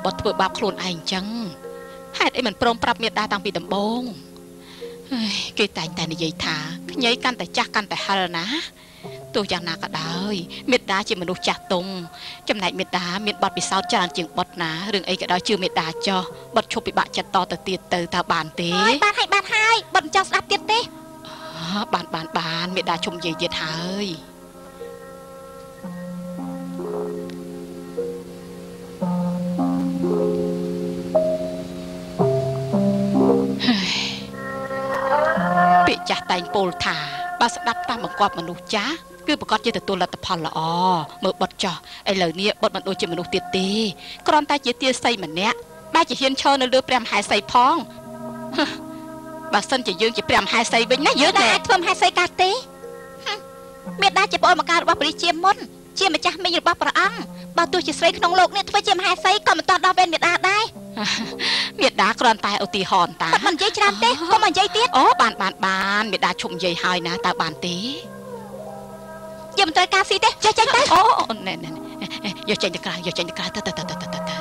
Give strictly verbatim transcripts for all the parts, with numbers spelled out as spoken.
บทធ្វើបាបខ្លួនឯងចឹងហេតុអីមិនព្រមប្រាប់មេដាតាំងពីដំបូងគេតែងតែនិយាយថាខ្ញីកាន់តែចាស់កាន់តែហិលណាទោះយ៉ាងណាក៏ដោយមេដាជាមនុស្សចាស់ទុំចំណែកមេដាមានបទពិសោធន៍ច្រើនជាងបុតណារឿងអីក៏ដោយជឿមេដាចោះបុតឈប់ពិបាកចិត្តតទៅទៀតទៅតើបានទេបានហើយបានហើយបុតមិនចង់ស្ដាប់ទៀតទេបានបានបានមេដាជុំនិយាយទៀតហើយពាក្យចាស់តែងពោលថាបើស្ដាប់តាមបង្គាប់មនុស្សចាស់គឺប្រកាសជាទទួលលទ្ធផលល្អមើលបុតចោះឥឡូវនេះបុតមិនដូចជាមនុស្សទៀតទេគ្រាន់តែជាទាសីម្នាក់បែរជាហ៊ានឈរនៅលើព្រះមហេសីផងបើសិនជាយើងជាព្រះមហេសីវិញណាយើងអាចធ្វើមហេសីកើតទេមេដាជាប្អូនមកការរបស់ព្រះជាមុនជាម្ចាស់មីងរបស់ព្រះអង្គបើទោះជាស្រីក្នុងលោកនេះធ្វើជាមហេសីក៏មិនតាន់ដល់វេនមេដាដែរមេដាគ្រាន់តែឧទាហរណ៍តាមិននិយាយច្រើនទេកុំនិយាយទៀតអូបានបានបានមេដាឈប់និយាយហើយណាតើបានទេយើងមិនត្រូវការស៊ីទេចេះចេញទៅអូណែណែយកចេញទៅក្រៅយកចេញទៅក្រៅទៅទៅទៅទៅទៅ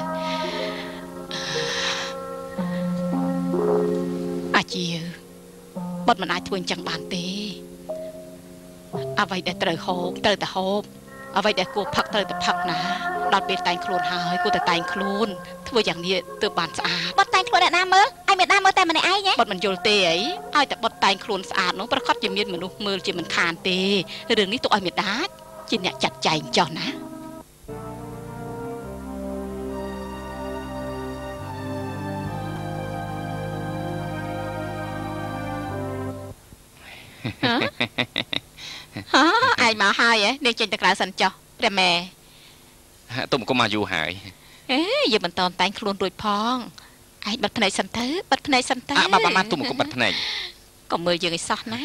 អាជាបត់មិនអាចធ្វើអញ្ចឹងបានទេអ្វីដែលត្រូវហូបត្រូវតែហូបអ្វីដែលគួរផឹកត្រូវតែផឹកណាដល់ពេលតែងខ្លួនហើយគួរតែតែងខ្លួនធ្វើយ៉ាងនេះទើបបានស្អាតបត់តែងខ្លួនអ្នកណាមើលឲ្យមេដាមើលតែម្នាក់ឯងបត់មិនយល់ទេអីឲ្យតែបត់តែងខ្លួនស្អាតនោះប្រកាសជាមានមនុស្សមើលជាមិនខានទេរឿងនេះទុកឲ្យមេដាជាអ្នកចាត់ចែងចោះណាហ៎ឯងមកហើយហ៎នាងចេញទៅក្រៅសិនចុះព្រះម៉ែទុំកុំមកយូរហើយអេយើងមិនតន់តែងខ្លួនរួចផងឯងបិទភ្នែកសិនទៅបិទភ្នែកសិនទៅអាបាបាទុំកុំបិទភ្នែកកុំមើលយើងឲ្យសោះណា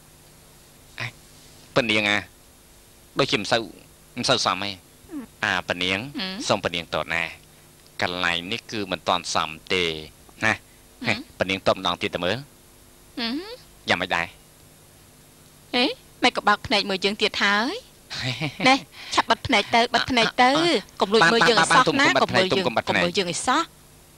ប៉នាងអាដូចជាមិនសូវមិនសូវសមទេអាប៉នាងសុំប៉នាងតតណាកន្លែងនេះគឺមិនតន់សមទេណាប៉នាងតបម្ដងទៀតទៅមើលយ៉ាងមិនដែរអេមិនក៏បើកភ្នែកមើលយើងទៀតហើយណែឆាប់បិទភ្នែកទៅបិទភ្នែកទៅកុំលួចមើលយើងឲ្យសោះណាកុំមើលយើងកុំមើលយើងឲ្យសោះ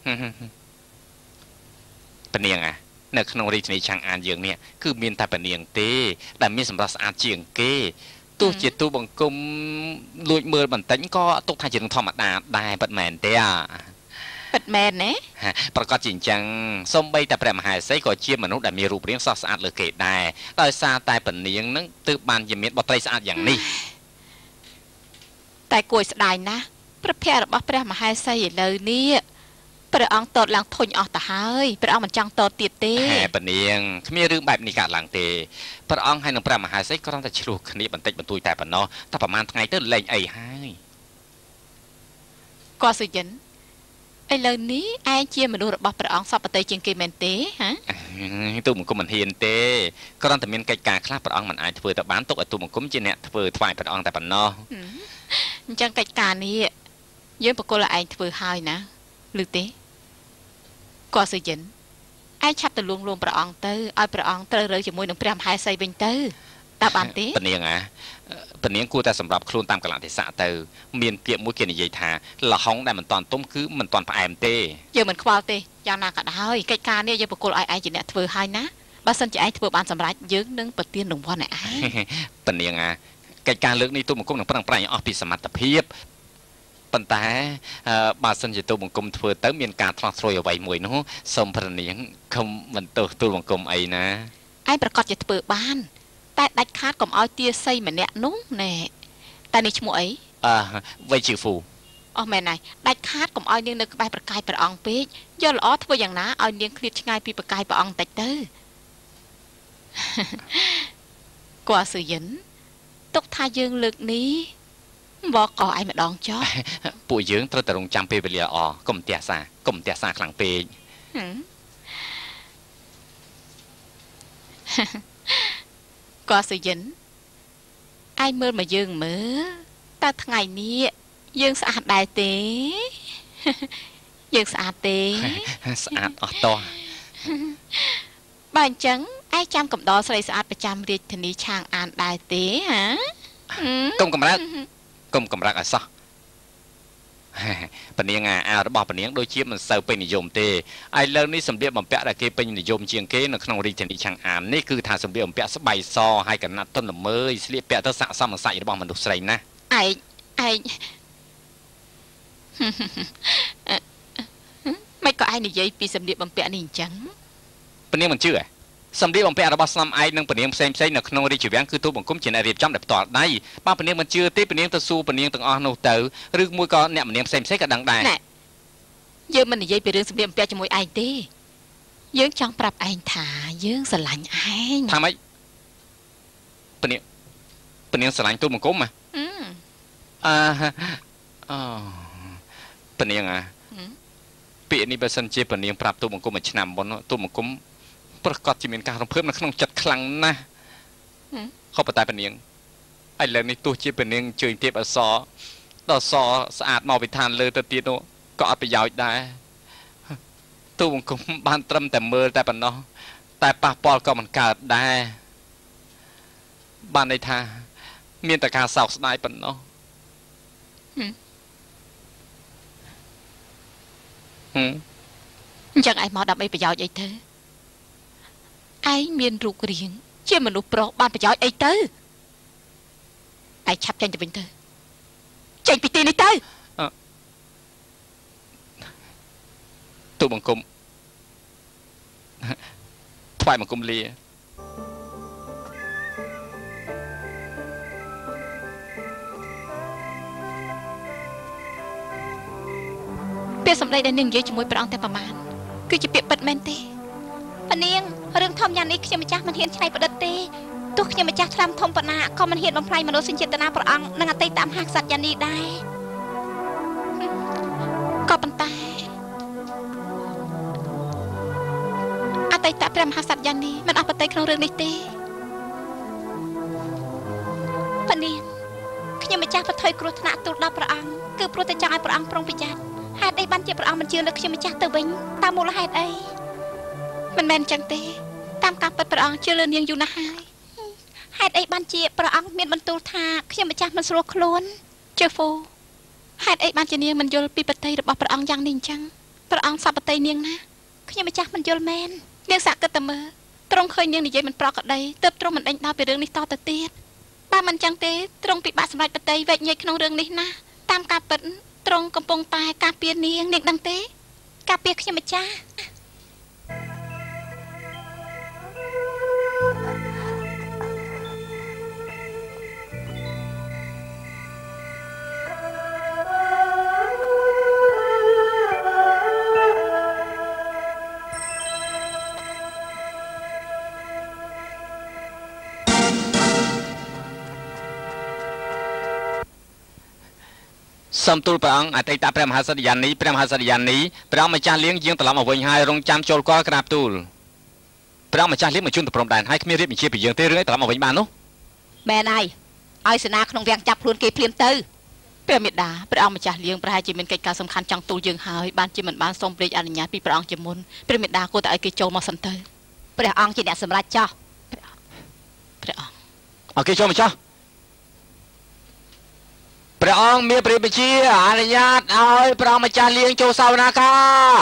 ប៉នាងអានៅក្នុងរាជធានីឆាងអានយើងនេះគឺមានតែប៉នាងទេដែលមានសម្រស់ស្អាតជាងគេទោះជាទូបង្គំលួចមើលបន្តិចក៏ទុកថាជារឿងធម្មតាដែរប៉ិតមែនទេអាពិតមែនណាប្រកាសជាអញ្ចឹងសូម្បីតែព្រះមហេសីក៏ជាមនុស្សដែលមានរូបរាងស្រស់ស្អាតលើគេដែរដោយសារតែពនាងនឹងទើបបានជាមានបុត្រីស្អាតយ៉ាងនេះតែគួរស្ដាយណាស់ព្រះភ័ក្ត្ររបស់ព្រះមហេសីឥឡូវនេះព្រះអង្គតតឡើងធុញអស់ទៅហើយព្រះអង្គមិនចង់តតទៀតទេហេពនាងគ្មានរឿងបែបនេះកើតឡើងទេព្រះអង្គហើយនឹងព្រះមហេសីគ្រាន់តែឆ្លោះគ្នាបន្តិចបន្តួចតែប៉ុណ្ណោះតែប្រហែលថ្ងៃទៅលែងអីហើយក៏សុយិនឥឡូវនេះឯងជាមនុស្សរបស់ព្រះអង្គសពតិជាងគេមែនទេហ៎ទូបង្គំមិនហ៊ានទេគ្រាន់តែមានកិច្ចការខ្លះព្រះអង្គមិនអាចធ្វើទៅបានទុកឲ្យទូបង្គំជាអ្នកធ្វើថ្វាយព្រះអង្គតែប៉ុណ្ណោះអញ្ចឹងកិច្ចការនេះយើងបកគលឲ្យឯងធ្វើហើយណាឮទេក៏សុយិនឯងឆាប់ទៅលួងលោមព្រះអង្គទៅឲ្យព្រះអង្គត្រូវរើជាមួយនឹងព្រះមហេសីវិញទៅតើបានទេពនាងអាពនាងគួរតែសម្រាប់ខ្លួនតាមកលៈទេសៈទៅមានពាក្យមួយគេនិយាយថាលហុងដែលមិនតាន់ទុំគឺមិនតាន់ផ្អែមទេយើងមិនខ្វល់ទេយ៉ាងណាក៏ដោយកិច្ចការនេះយើងបកគលឲ្យឯងជាអ្នកធ្វើហើយណាបើសិនជាឯងធ្វើបានសម្រេចយើងនឹងប្រទានរង្វាន់ឲ្យឯងពនាងអាកិច្ចការលើកនេះទូបង្គំនឹងប្រឹងប្រែងអស់ពីសមត្ថភាពប៉ុន្តែបើសិនជាទូបង្គំធ្វើទៅមានការឆ្លោះឆ្លួយអ្វីមួយនោះសូមព្រះនាងខំបន្ទោសទូបង្គំអីណាឯងប្រកាសជាធ្វើបានតែដាច់ខាតកុំឲ្យទាសីម្នាក់នោះណែតែនេះឈ្មោះអីអឺវៃជីហ្វូអស់មែនហើយដាច់ខាតកុំឲ្យនាងនៅក្បែរប្រកាយព្រះអង្គពេកយកល្អធ្វើយ៉ាងណាឲ្យនាងឃ្លាតឆ្ងាយពីប្រកាយព្រះអង្គបន្តិចទៅគួរសុយិនទុកថាយើងលើកនេះបកកឯងម្ដងចុះពួកយើងត្រូវតែរងចាំពេលវេលាល្អកុំទះសាកុំទះសាខ្លាំងពេកក៏សុយិនឯងមើលមកយើងមើលតើថ្ងៃនេះយើងស្អាតដែរទេយើងស្អាតទេស្អាតអស់តោះបើអញ្ចឹងឯងចាំកំដរស្រីស្អាតប្រចាំរាជធានីឆាងអានដែរទេហាកុំកម្រើកកុំកម្រើកឲ្យសោះปนียงอาระบอกปนียงโดยเชี่ยมันเซอร์เป็นนิยมเตไอเลิร์นี่สำเร็จบ่มเปะแต่เกเป็นนิยมเชียงเกในขนมรีเทนดิช่างอ่านนี่คือทางสำเร็จบ่มเปะสบายซอให้กันนัดต้นละเมยเสียเปะตั้งสะสมใส่ระบอกมันดุใส่นะไอไอไม่ก็ไอนี่ยัยปีสำเร็จบ่มเปะนี่จังปนียงมันชื่อสำเร็จบ่มเปะระบอกสลัมไอหนึ่งปนียงเซมเซนในขนมรีจีแบงคือตัวบ่มกุ้มเจนเรียบจำแบบต่อได้ป้าปนียงมันชื่อที่ปนียงตะซูปนียงตั้งอ่อนโนเตอร์หรือมวยก็เนี่ยปนียงเซมเซนก็ดังได้យើងមិននិយាយពីរឿងសម្ភារបំពាក់ជាមួយឯងទេយើងចង់ប្រាប់ឯងថាយើងស្រឡាញ់ឯងថាម៉េចពនាងពនាងស្រឡាញ់ទូលបង្គំហ៎អឺអូពនាងអាពាក្យនេះបើសិនជាពនាងប្រាប់ទូលបង្គំមួយឆ្នាំមុនទូលបង្គំប្រកាសជាមានការរំភើបនៅក្នុងចិត្តខ្លាំងណាស់ខុសតែពនាងឥឡូវនេះទោះជាពនាងជើញទៀបអសរដល់សស្អាតមកវិធានលើទៅទៀតនោះក៏អត់ប្រយោជន៍ដែរទូបង្គំបានត្រឹមតែមើលតែប៉ុណ្ណោះតែប៉ះពាល់ក៏មិនកើតដែរបានន័យថាមានតែការសោកស្ដាយប៉ុណ្ណោះហឹមអញ្ចឹងឯងមកដើម្បីប្រយោជន៍អីទៅឯងមានរូបរាងជាមនុស្សប្រុសបានប្រយោជន៍អីទៅឯងឆាប់ចេញទៅវិញទៅចេញពីទីនេះទៅទូបង្គំថ្វាយបង្គំលាពាក្យសម្ដីដែលនាងនិយាយជាមួយព្រះអង្គតែប្រមាណគឺជាពាក្យពិតមែនទេប៉នាងរឿងធំយ៉ាងនេះខ្ញុំម្ចាស់មិនហ៊ានឆ្នៃប្រឌិតទេទោះខ្ញុំម្ចាស់ឆ្លាមធំប៉ុណ្ណាក៏មិនហ៊ានបំផ្លាញមនោសញ្ចេតនាព្រះអង្គនិងអតីតមហាក្សត្រយ៉ាងនេះដែរក៏ប៉ុន្តែអតីតព្រះមហាក្សត្រយ៉ាងនេះមិនអស់ប្រតិក្នុងរឿងនេះទេប៉នាងខ្ញុំម្ចាស់ប្រថុយគ្រោះថ្នាក់ទូលដល់ព្រះអង្គគឺព្រោះតែចង់ឲ្យព្រះអង្គប្រុងប្រយ័ត្នហេតុអីបានជាព្រះអង្គមិនជឿលើខ្ញុំម្ចាស់ទៅវិញតាមមូលហេតុអីមិនមែនចឹងទេតាមការពិតព្រះអង្គជឿលើនាងយូរណាស់ហើយហេតុអីបានជាព្រះអង្គមានបន្ទូលថាខ្ញុំម្ចាស់មិនស្រួលខ្លួនជើហ្វូហេតុអីបានជានាងមិនយល់ពីបតីរបស់ព្រះអង្គយ៉ាងនេះអញ្ចឹងព្រះអង្គសពបតីនាងណាខ្ញុំម្ចាស់មិនយល់មែននាងសាក់គិតតែមើលត្រង់ឃើញនាងនិយាយមិនប្រក្រតីទើបត្រង់មិនដេញដោលពីរឿងនេះតទៅទៀតបើមិនចឹងទេត្រង់ពិបាកសម្រេចបតីវែកញែកក្នុងរឿងនេះណាតាមការពិតត្រង់កំពុងតែការពារនាងនាងដឹងទេការពារខ្ញុំម្ចាស់សំទូលព្រះអង្គអតីតព្រះមហាក្សត្រយ៉ានីព្រះមហាក្សត្រយ៉ានីព្រះអង្គម្ចាស់លៀងយាងត្រឡប់មកវិញហើយរងចាំចូលកលក្រាបទូលព្រះអង្គម្ចាស់លៀងមកជូនទៅព្រំដែនហើយគ្មានរៀបបញ្ជាពីយើងទេរឿងឯងត្រឡប់មកវិញបាននោះមែនហើយឲ្យសេនាក្នុងវាំងចាប់ខ្លួនគេភ្លាមទៅព្រះមេដាព្រះអង្គម្ចាស់លៀងប្រហែលជាមានកិច្ចការសំខាន់ចង់ទូលយើងហើយបានជាមិនបានសូមព្រេចអនុញ្ញាតពីព្រះអង្គជាមុនព្រះមេដាគួរតែឲ្យគេចូលមកសិនទៅព្រះអង្គជាអ្នកសម្រេចចោះព្រះអង្គឲ្យគេចូលមកចោះព្រះអង្គមានព្រះបញ្ជាអនុញ្ញាតឲ្យព្រះម្ចាស់លៀងចូលសវនាការ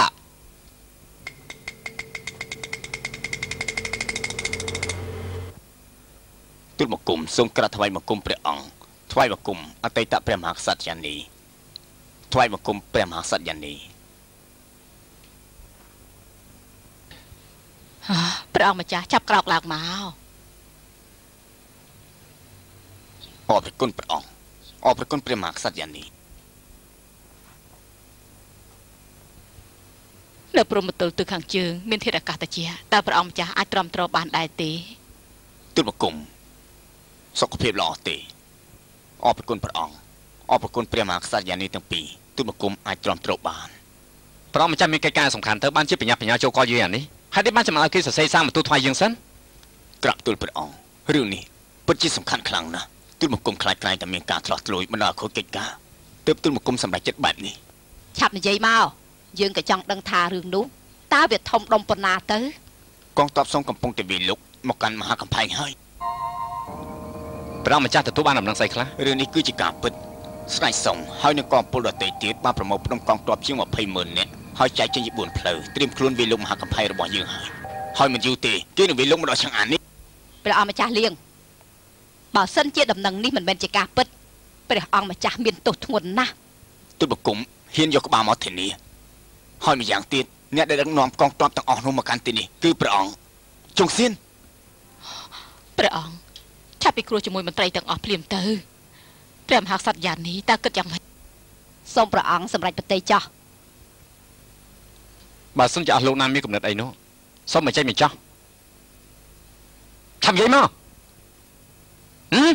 ទូលបង្គំសូមក្រាបថ្វាយបង្គំព្រះអង្គថ្វាយបង្គំអតីតព្រះមហាក្សត្រយ៉ានីថ្វាយបង្គំព្រះមហាក្សត្រយ៉ានីព្រះអង្គម្ចាស់ចាប់ក្រោកឡើងមកអរគុណព្រះអង្គអរគុណព្រះមហាក្សត្រយ៉ាងនេះនៅព្រមទល់ទិសខាងជើងមានធាតុអាកាសត្រជាក់តើព្រះអង្គម្ចាស់អាចទ្រាំទ្របានដែរទេទូលបង្គំសុខភាពល្អទេអរគុណព្រះអង្គអរគុណព្រះមហាក្សត្រយ៉ាងនេះទាំងពីរទូលបង្គំអាចទ្រាំទ្របានព្រះអង្គម្ចាស់មានកិច្ចការសំខាន់ទៅបានជាបញ្ញាបញ្ញាចូលកលយើងយ៉ាងនេះហើយនេះបានចាំឲ្យគេសរសេរសារបន្ទូលថ្វាយយើងសិនក្រាបទូលព្រះអង្គរឿងនេះពិតជាសំខាន់ខ្លាំងណាស់ទូលបង្គំខ្លាចខ្លាយតែមានការឆ្លោះឆ្លួយបណ្ដាខូចកិច្ចការទើបទូលបង្គំសម្រេចចិត្តបែបនេះឆាប់និយាយមកយើងក៏ចង់ដឹងថារឿងនោះតើវាធំដុំប៉ុណ្ណាទៅកងទ័ពសងកំពុងតែវាយលុកមកកាន់មហាកំផែងហើយព្រះម្ចាស់ទទួលបានដំណឹងស្អីខ្លះរឿងនេះគឺជាការពិតស្ដេចសុងហើយនឹងកងពលដទៃទៀតបានប្រមូលផ្ដុំកងទ័ពជាងยี่สิบម៉ឺននាក់ហើយចែកចេញជាបួនផ្លូវត្រៀមខ្លួនវាយលុកមហាកំផែងរបស់យើងហើយហើយមិនយូរទេគេនឹងវាយលុកមកដល់ឆាំងអាននេះព្រះអង្គម្ចាស់លៀងបើសិនជាដំណឹងនេះមិនមែនជាការពិតព្រះអង្គម្ចាស់មានទោសធ្ងន់ណាស់ទូលបង្គំហ៊ានយកក្បាលមកធានាហើយម្យ៉ាងទៀតអ្នកដែលដឹកនាំកងទ័ពទាំងអស់នោះមកកាន់ទីនេះគឺព្រះអង្គជងសៀនព្រះអង្គឆាប់ពិគ្រោះជាមួយមន្ត្រីទាំងអស់ភ្លាមទៅព្រះមហាក្សត្រយ៉ានីតើគិតយ៉ាងម៉េចសូមព្រះអង្គសម្រេចប្រតិចោះបើសិនជាអស់លោកណាមានកំណត់អីនោះសូមមកចេញមកចោះឆាប់និយាយមកហឹម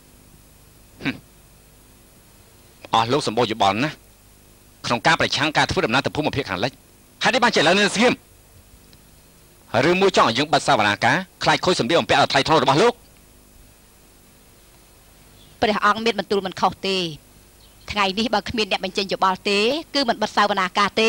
អស់លោកសម្បូរយោបល់ណាក្នុងការប្រឆាំងការធ្វើដំណើរទៅភូមិភាគខាងលិចហើយនេះបានជាឥឡូវនេះស្ងៀមឬមួយចង់ឲ្យយើងបាត់សាវនាការខ្លាចខូចសម្ភារបំពាក់ឲ្យថ្លៃថ្នូររបស់លោកព្រះអង្គមានបន្ទូលមិនខុសទេថ្ងៃនេះបើគ្មានអ្នកបញ្ចេញយោបល់ទេគឺមិនបាត់សាវនាការទេ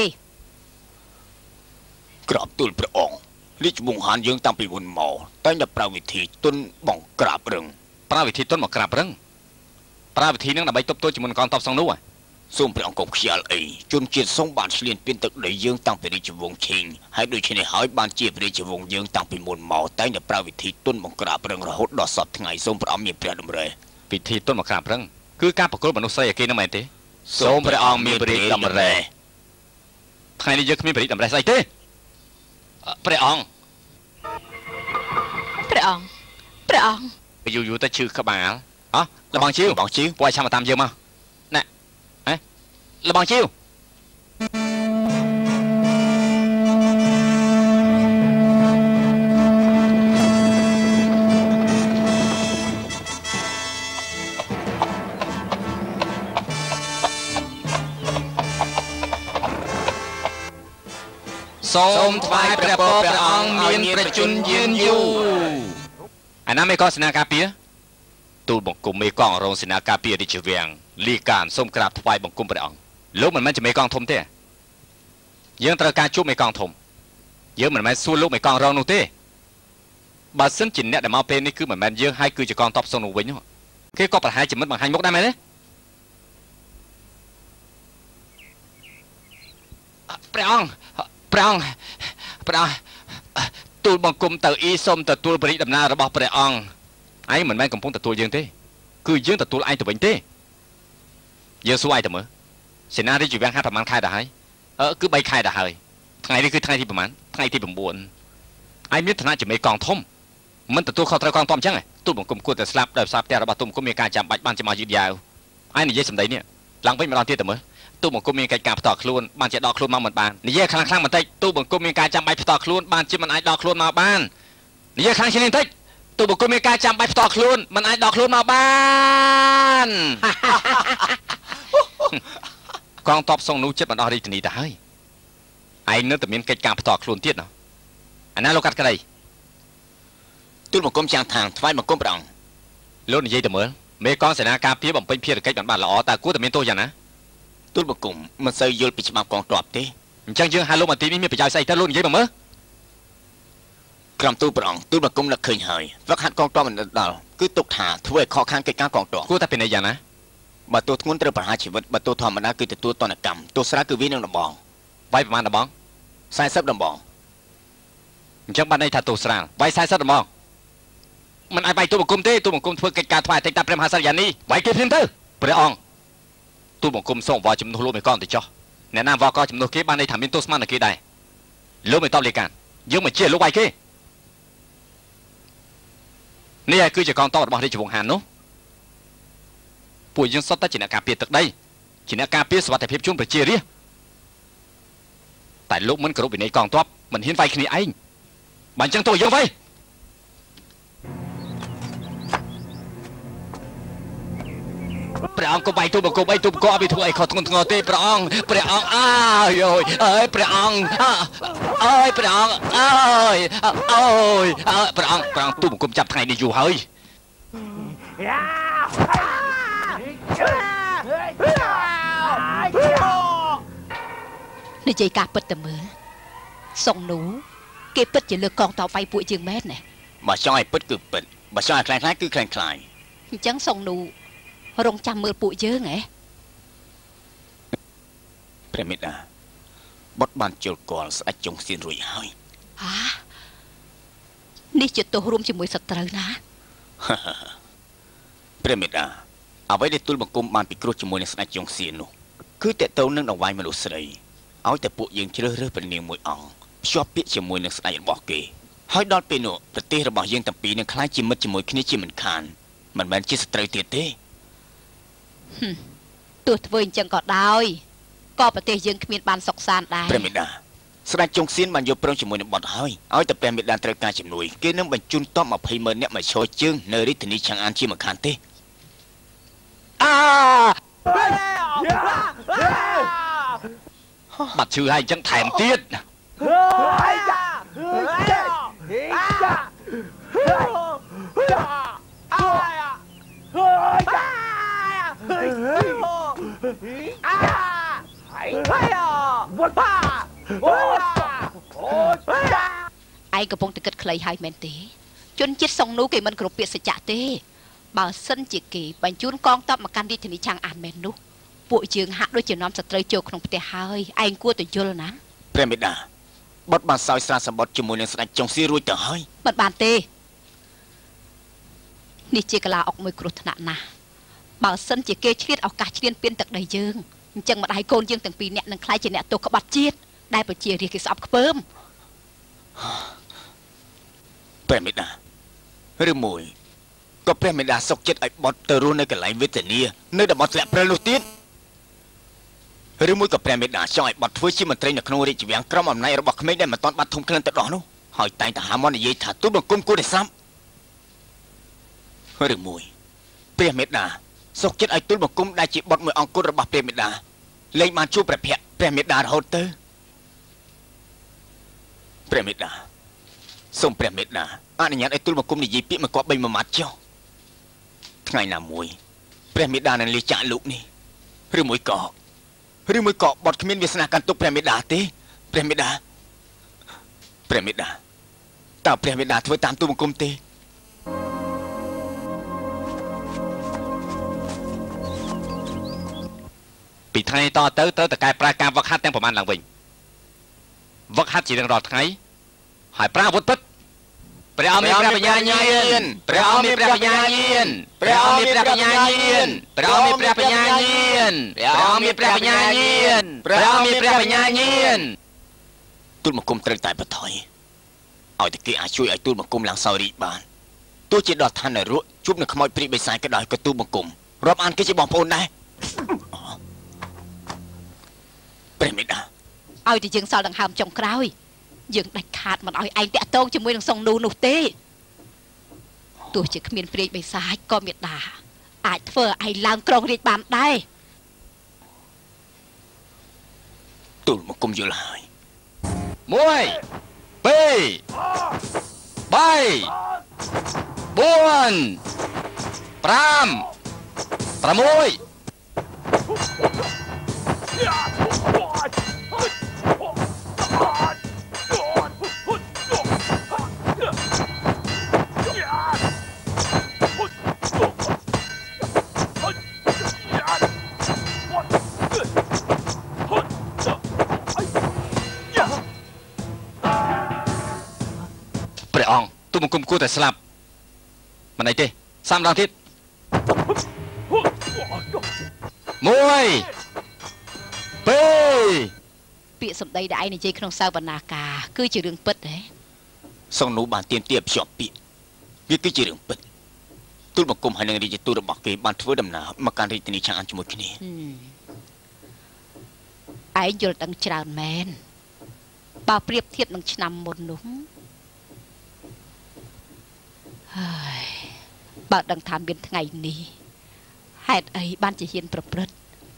ក្រាបទូលព្រះអង្គរាជវង្សហានយើងតាំងពីមុនមកតែតែប្រើវិធីទុនបងក្រាបរឹងប្រើវិធីទុនមកក្រាបរឹងប្រើវិធីនឹងដើម្បីទប់ទល់ជាមួយកងទ័ពសុងនោះសូមព្រះអង្គកុំខ្យាល់អីជនជាតិសុងបានឆ្លៀនពៀនទឹកដីយើងតាំងពីរាជវង្សឈីងហើយដូច្នេះហើយបានជារាជវង្សយើងតាំងពីមុនមកតែតែប្រើវិធីទុនបង្ក្រាបរឹងរហូតដល់សពថ្ងៃសូមព្រះអង្គមានព្រះតម្រេះវិធីទុនបង្ក្រាបរឹងគឺការប្រកួតមនុស្សស្រីអីគេនោះមែនទេសូមព្រះអង្គមានព្រះតម្រេះថ្ងៃនេះយើងគ្មានព្រះតម្រេះស្អីទេព្រះអង្គព្រះអង្គព្រះអង្គយូរយូរទៅឈឺក្បាលអោះលបងជីវលបងជីវពួកឯងឆាប់មកតាមយើងមកណែហ៎លបងជីវសូមថ្វាយព្រះពរព្រះអង្គមានប្រជញ្ញយានយូរអាណាមេកងសេនាការពារទូលបង្គំមេកងរងសេនាការពាររាជវាំងលីកានសូមក្រាបថ្វាយបង្គំព្រះអង្គលោកមិនមែនជាមេកងធំទេយើងត្រូវការជួបមេកងធំយើងមិនមែនសួរលោកមេកងរងនោះទេបើសិនជាអ្នកដែលមកពេលនេះគឺមិនមែនយើងហើយគឺជាកងទ័ពសុងនោះវិញគេក៏ប្រហែលជាមិនបង្ហាញមុខដែរមែនទេព្រះអង្គព្រះអង្គព្រះអង្គទូលបង្គំទៅអ៊ីសូមទទួលព្រះរាជដំណើររបស់ព្រះអង្គឯងមិនមែនកំពុងទទួលយើងទេគឺយើងទទួលឯងទៅវិញទេយើងសួរឯងទៅមើលសេនារាជវាំងហាត់ប្រហែលខែដែរហើយអឺគឺបីខែដែរហើយថ្ងៃនេះគឺថ្ងៃទីប្រហែលថ្ងៃទី៩ឯងមានឋានៈជាមេកងធំមិនទទួលខុសត្រូវកងទ័ពអញ្ចឹងទូលបង្គំគួរតែស្លាប់ដោយសារផ្ទះរបស់ទូលបង្គំមានការចាំបាច់បានជាមកយឺតយ៉ាវឯងនិយាយសម្ដីនេះឡើងវិញម្ដងទៀតទៅមើលទូបង្គំមានកិច្ចការផ្ទាល់ខ្លួនបានជាដកខ្លួនមកមិនបាននិយាយខ្លាំងខ្លាំងបន្តិចទូបង្គំមានការចាំបាច់ផ្ទាល់ខ្លួនបានជាមិនអាចដកខ្លួនមកបាននិយាយខ្លាំងជាងនេះបន្តិចទូបង្គំមានការចាំបាច់ផ្ទាល់ខ្លួនមិនអាចដកខ្លួនមកបានកងទ័ពសុងនោះចិត្តមិនអស់រាជធានីទៅហើយឯងនៅតែមានកិច្ចការផ្ទាល់ខ្លួនទៀតណាអាណាលោកកាត់ក្តីទូលបង្គំចាំងខាងថ្វាយបង្គំព្រះអង្គលោកនិយាយទៅមើលមេកងសេនាការពារបំពេញភារកិច្ចបានបានល្អតើគួរតែមានទោសយ៉ាងណាទូលបង្គំមិនសូវយល់ពីច្បាប់កងទ័ពទេអញ្ចឹងយើងហៅលោកមន្ត្រីនេះមានប្រយោជន៍ស្អីទៅលោកនិយាយមកមើលក្រុមទូលព្រះអង្គទូលបង្គំនឹកឃើញហើយវឹកហាត់កងទ័ពមិនដល់គឺទុកថាធ្វើឲ្យខកខានកិច្ចការកងទ័ពគួរតែเป็นយ៉ាងណាបើទោសធ្ងន់ត្រូវប្រហារជីវិតបើទោសធម្មតាគឺទទួលទណ្ឌកម្មទោសស្រាលគឺវានឹងដំបងវាយប្រមាណដំបងសែនសិបដំបងអញ្ចឹងបានន័យថាទោសស្រាលវាយសែនសិបដំបងមិនអាចវាយទូលបង្គំទេទូលបង្គំធ្វើកិច្ចការថ្វាយអតីតព្រះមហាក្សត្រយ៉ានីវាយគេភ្លាមទៅព្រះអង្គទូលបង្គំសូមវល់ជំនួសលោកមេកងទៅចោះអ្នកណាវល់កជំនួសគេបានន័យថាមានទោសស្មើនឹងគេដែរលោកមិនតបលេខានយើងមិនជាលោកវាយគេនេះហើយគឺជាកងទ័ពរបស់រាជវង្សហាននោះពួកយើងសុទ្ធតែជាអ្នកការពារទឹកដីជាអ្នកការពារសុវត្ថិភាពជូនប្រជារាស្ត្រតែលោកមិនគោរពវិន័យកងទ័ពមិនហ៊ានវាយគ្នាឯងបើអញ្ចឹងទោះយើងវាយព្រះអង្គក៏វាយទូលបង្គំអីទូលបង្គំអត់មានធ្វើអីខុសធ្ងន់ធ្ងរទេព្រះអង្គព្រះអង្គអើយអើយអើយព្រះអង្គអើយព្រះអង្គអើយអើយព្រះអង្គព្រះអង្គទូលបង្គំចាប់ថ្ងៃនេះយូរហើយនិយាយការពិតតែមើលសុងនោះគេពិតជាលើកកងតបវាយពួកយើងមែនណាបើចង់ឲ្យពិតគឺពិតបើចង់ឲ្យខ្លាំងខ្លាំងគឺខ្លាំងខ្លាំងអញ្ចឹងសុងនោះរងចាំមើលពួកយើងហ៎ព្រះមេដាបុត្របានជល់គាល់ស្ដេចចុងសៀនរួចហើយហានេះជាទោសរួមជាមួយសត្រូវណាព្រះមេដាអ្វីដែលទូលបង្គំបានពិគ្រោះជាមួយនឹងស្ដេចចុងសៀននោះគឺតេតូននឹងដង្វាយមនុស្សស្រីឲ្យតែពួកយើងជ្រើសរើសព្រះនាងមួយអង្គភ្ជាប់ពាក្យជាមួយនឹងស្ដេចរបស់គេហើយដល់ពេលនោះប្រទេសរបស់យើងទាំងពីរនឹងក្លាយជាមិត្តជាមួយគ្នាជាមិនខានមិនមែនជាសត្រូវទៀតទេទោះធ្វើអញ្ចឹងក៏ដោយក៏ប្រទេសយើងគ្មានបានសុខសាន្តដែរព្រះមេដាស្ដេចចុងសៀនបានយកព្រមជាមួយនឹងបុត្រហើយឲ្យតែព្រះមេដាត្រូវការជំនួយគេនឹងបញ្ជូនទ័ពម្ភៃម៉ឺននាក់មកឈរជើងនៅរាជធានីឆាងអានជាមិនខានទេអាបាត់ឈឺហើយអញ្ចឹងថែមទៀតឯងកំពុងតែគិតខ្លីហើយមែនទេជនជាតិសុងនូគេមិនគ្រប់ពាក្យសច្ចៈទេបើសិនជាគេបញ្ជូនកងទ័ពមកកាន់រាជធានីឆាងអានមែននោះពួកយើងហាក់ដូចជានាំសត្រូវចូលក្នុងផ្ទះហើយឯងគួរតែយល់ណាព្រះមេដាបុត្របានសោយស្រាសម្បត្តិជាមួយនឹងស្ដេចចុងសៀនរួចទៅហើយមិនបានទេនេះជាកលាអុកមួយគ្រោះថ្នាក់ណាស់បើសិនជាគេឆ្លៀតឱកាសឆ្លៀនពៀនទឹកដីយើងអញ្ចឹងម្ដាយកូនយើងទាំងពីរនាក់នឹងក្លាយជាអ្នកទោសក្បត់ជាតិដែលប្រជារាស្ត្រគេស្អប់ខ្ពើមព្រះមេដាឬមួយក៏ព្រះមេដាសុកចិត្តឲ្យបុត្រទៅរស់នៅកន្លែងវេទនានៅតំបន់ធ្លាក់ព្រិលនោះទៀតឬមួយក៏ព្រះមេដាចង់ឲ្យបុត្រធ្វើជាមន្ត្រីនៅក្នុងរាជវាំងក្រមអំណាចរបស់ក្មេងដែលមិនទាន់បាត់ធំក្លិនទៅដោះនោះហើយតែងតែហាមនិយាយថាទូលបង្គំគួរតែស្លាប់ឬមួយព្រះមេដាសុកចិត្តឲ្យទូលបង្គំដែលជាបុត្រមួយអង្គគុណរបស់ព្រះមេដាលែងបានជួបព្រះភ័ក្រព្រះមេដារហូតទៅព្រះមេដាសូមព្រះមេដាអនុញ្ញាតឲ្យទូលបង្គំនិយាយពាក្យមកគប់បីមួយម៉ាត់ចុះថ្ងៃណាមួយព្រះមេដានឹងលាចាកលោកនេះឬមួយក៏ឬមួយក៏បុត្រគ្មានវាសនាកាន់ទុកព្រះមេដាទេព្រះមេដាព្រះមេដាតើព្រះមេដាធ្វើតាមទូលបង្គំទេពីថ្ងៃតទៅទៅតកែប្រែការវឹកហាត់ទាំងប្រមាណឡើងវិញវឹកហាត់ជារៀងរាល់ថ្ងៃហើយប្រើអាវុធពិតព្រះអង្គមានព្រះបញ្ញាញាណព្រះអង្គមានព្រះបញ្ញាញាណព្រះអង្គមានព្រះបញ្ញាញាណព្រះអង្គមានព្រះបញ្ញាញាណព្រះអង្គមានព្រះបញ្ញាញាណព្រះអង្គមានព្រះបញ្ញាញាណទូលបង្គំត្រូវតែបថយឲ្យតែគេអាចជួយឲ្យទូលបង្គំឡើងសោយរីកបានទោះជាដល់ឋាននរកជួបនឹងខ្មោចព្រាយបិសាចក៏ដោយក៏ទូលបង្គំរាប់អានគេជាបងប្អូនដែរព្រះមេដាឲ្យតែយើងសល់ដង្ហើមចុងក្រោយយើងដាច់ខាតមិនឲ្យឯងតាក់ទងជាមួយនឹងសុងនូនោះទេទោះជាគ្មានព្រាយបិសាចក៏មេដាអាចធ្វើឲ្យឯងឡើងគ្រងរាជបានដែរទូលបង្គំយល់ហើយមួយពីរបីបួនប្រាំប្រាំមួយព្រះអង្គទូលបង្គំគួរតែស្លាប់មិនអីទេសាមដងទៀតមួយពីរពាក្យសម្ដីដែលឯងនិយាយក្នុងសវនាការគឺជារឿងពិតទេសុងនូបានទៀមទាភ្ជាប់ពាក្យវាគឺជារឿងពិតទូលបង្គំហើយនឹងរាជទូតរបស់គេបានធ្វើដំណើរមកកាន់រាជធានីឆាងអានជាមួយគ្នាឯងយល់ដឹងច្រើនមែនបើប្រៀបធៀបនឹងឆ្នាំមុននោះហើយបើដឹងថាមានថ្ងៃនេះហេតុអីបានជាហ៊ានប្រព្រឹត្ត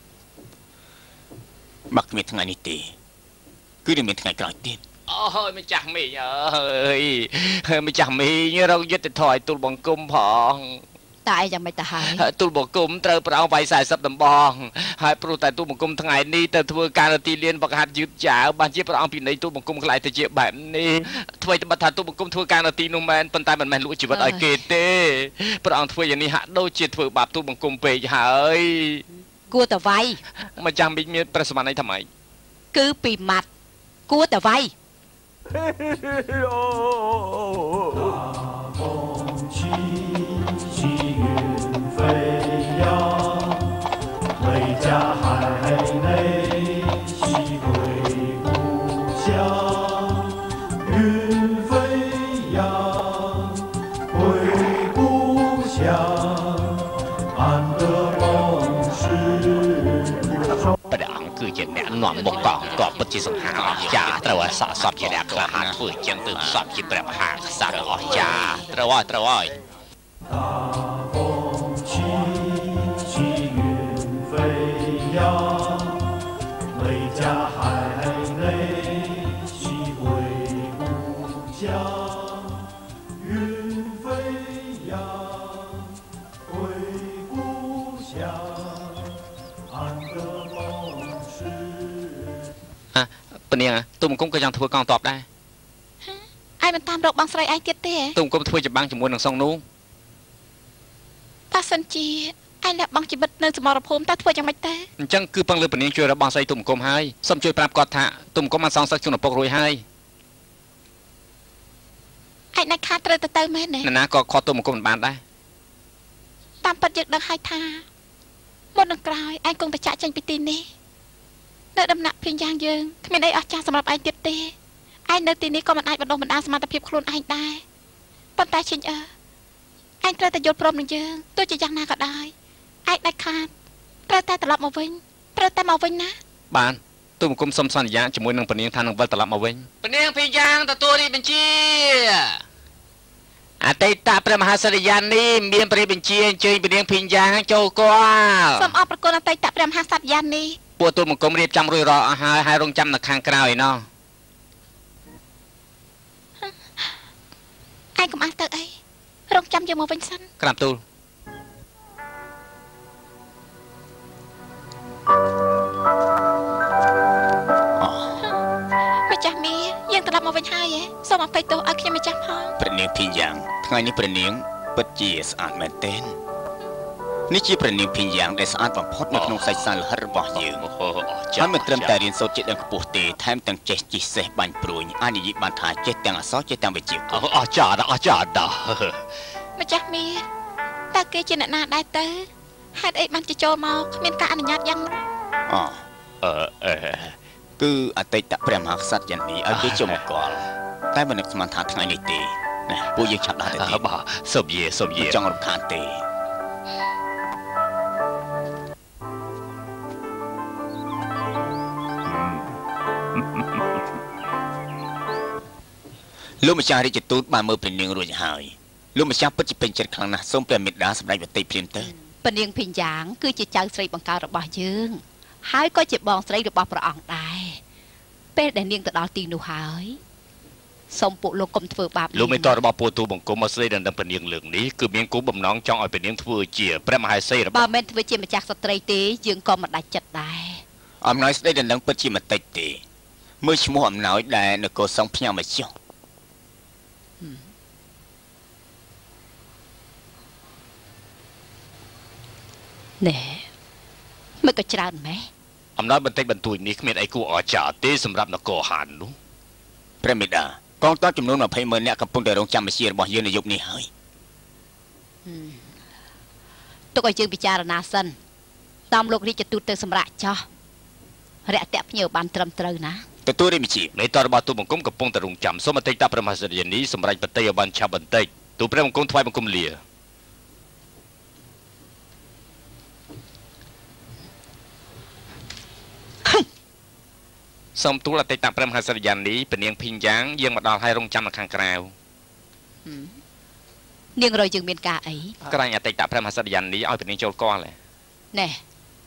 បើគ្មានថ្ងៃនេះទេគឺនឹងមានថ្ងៃក្រោយទៀតអូយម្ចាស់មីងអើយម្ចាស់មីងរកយុទ្ធធរឲ្យទូលបង្គំផងតែឯងយ៉ាងម៉េចទៅហើយទូលបង្គំត្រូវប្រងវាយสี่สิบដំបងហើយព្រោះតែទូលបង្គំថ្ងៃនេះទៅធ្វើការនៅទីលានវឹកហាត់យឺតយ៉ាវបានជាព្រះអង្គពីនៃទូលបង្គំខ្លាយទៅជាបែបនេះធ្វើឲ្យត្បិតថាទូលបង្គំធ្វើការនៅទីនោះមែនប៉ុន្តែមិនមែនលួចជីវិតឲ្យគេទេព្រះអង្គធ្វើយ៉ាងនេះហាក់ដូចជាធ្វើបាបទូលបង្គំពេកហើយគួរតែវាយម្ចាស់មីងមានប្រសាសន៍អីថាម៉េចគឺពីម៉ាត់គួរតែវាយជាអ្នកនាំមកកងតបពិតជាសង្ហាអស្ចារ្យត្រូវឲ្យស័ក្តិសមជាអ្នកក្លាហានធ្វើជាងទើបសពជាព្រះមហាក្សត្រអស្ចារ្យត្រូវឲ្យត្រូវឲ្យនាងទុំគុំក៏ចង់ធ្វើកងតបដែរឯងមិនតាមរកបងស្រីឯងទៀតទេទុំគុំធ្វើច្បាំងជាមួយនឹងសុងនោះតាសិនជាឯងលះបង់ជីវិតនៅសមរភូមិតើធ្វើយ៉ាងម៉េចទេអញ្ចឹងគឺពឹងលើពនាងជួយរកបងស្រីទុំគុំហើយសូមជួយប្រាប់គាត់ថាទុំគុំបានសងសឹកជូនឪពុករួចហើយឯងណាខាតត្រូវទៅទៅមែនទេណាណាក៏ខត់ទុំគុំមិនបានដែរតាមពិតយើងដឹងហើយថាមុននឹងក្រោយឯងគង់តែចាក់ចេញពីទីនេះនៅដំណាក់ភៀងយ៉ាងយើងគ្មានអីអស្ចារ្យសម្រាប់ឯងទៀតទេឯងនៅទីនេះក៏មិនអាចបណ្ដុះបណ្ដាលសមត្ថភាពខ្លួនឯងដែរប៉ុន្តែឈិញអើឯងត្រូវតែយល់ព្រមនឹងយើងទោះជាយ៉ាងណាក៏ដោយឯងដាច់ខាតត្រូវតែត្រឡប់មកវិញត្រូវតែមកវិញណាបានទុំគុំសុំសន្យាជាមួយនឹងពនាងថានឹងវិលត្រឡប់មកវិញពនាងភៀងយ៉ាងទទួលរាជបញ្ជាអតីតព្រះមហាសិរិយានីមានព្រះបញ្ជាអញ្ជើញពនាងភៀងយ៉ាងចូលគាល់សូមអរគុណអតីតព្រះមហាសិរិយានីពួកទូលមកគុំរៀបចំរួចរាល់អស់ហើយហើយរងចាំនៅខាងក្រៅឯណោះឯងកុំអស់ទៅអីរងចាំយកមកវិញសិនក្រាបទូលម្ចាស់មីយើងត្រឡប់មកវិញហើយសូមអភ័យទោសឲ្យខ្ញុំម្ចាស់ផងព្រះនាងភីយ៉ាងថ្ងៃនេះព្រះនាងពិតជាស្អាតមែនទែននេះជាព្រះនាងភីយ៉ាងដែលស្អាតបំផុតនៅក្នុងសាច់សាលហិតរបស់យើងហើយមិនត្រឹមតែរៀនសូត្រចេះដឹងខ្ពស់ទេថែមទាំងចេះជិះសេះបាញ់ព្រួយអាចនិយាយបានថាចេះទាំងអក្សរចេះទាំងវិជ្ជាអស្ចារ្យអស្ចារ្យដល់ម្ចាស់មីតើគេជាអ្នកណាដែរទៅហេតុអីបានជាចូលមកគ្មានការអនុញ្ញាតយ៉ាងនោះអូអឺអឺគឺអតីតព្រះមហាក្សត្រយ៉ាងនេះឲ្យគេចូលមកកល់តែមិននឹកស្មានថាថ្ងៃនេះទេណាពួកយើងឆាប់ដល់ទៅទៀតបាទសុំយេសុំយេចង់រំខានទេលោកម្ចាស់រាជទូតបានមើលព្រះនាងរួចហើយលោកម្ចាស់ពិតជាពេញចិត្តខ្លាំងណាស់សូមព្រះមេត្តាសម្ដេចវតីព្រានទៅព្រះនាងភីយ៉ាងគឺជាចៅស្រីបង្កើតរបស់យើងហើយក៏ជាបងស្រីរបស់ព្រះអង្គដែរពេលដែលនាងទៅដល់ទីនោះហើយសូមពួកលោកកុំធ្វើបាបលោកមេត្តារបស់ពួកទូបង្គំមកស្រីដណ្ដឹងព្រះនាងលើកនេះគឺមានគោលបំណងចង់ឲ្យព្រះនាងធ្វើជាព្រះមហេសីរបស់បើមិនធ្វើជាម្ចាស់ស្ត្រីទេយើងក៏មិនដាច់ចិត្តដែរអំណោយស្ដីដណ្ដឹងពិតជាមិនតិចទេមើលឈ្មោះអំណោយដែលនគរសង្ឃផ្ញើមកចុះណែមិនក៏ច្រើនម៉េះអំណោយបន្តិចបន្តួចនេះគ្មានអីគួរអស្ចារ្យទេសម្រាប់នគរហាននោះព្រះមេដាកងទ័ពចំនួនម្ភៃម៉ឺននាក់កំពុងតែរងចាំបញ្ជារបស់យើងនៅយប់នេះហើយទុកឲ្យយើងពិចារណាសិនតាមលោករាជទូតទៅសម្រាប់ចោះរាក់តាក់ភ្ញៀវបានត្រឹមត្រូវណាទទួលរាជបញ្ជាមេត្តារបស់ទូបង្គំកំពុងតែរងចាំសូមអតីតព្រះមហាសិរិយានីសម្រាប់បតីឲ្យបានឆាប់បន្តិចទូព្រះបង្គំថ្វាយបង្គំលាសូមទូលអតីតព្រះមហាសិរិយានីពនាងភីងយ៉ាងយើងមកដល់ហើយរងចាំនៅខាងក្រៅនាងរយយើងមានការអីក្រាញ់អតីតព្រះមហាសិរិយានីឲ្យពនាងចូលគាល់ណែ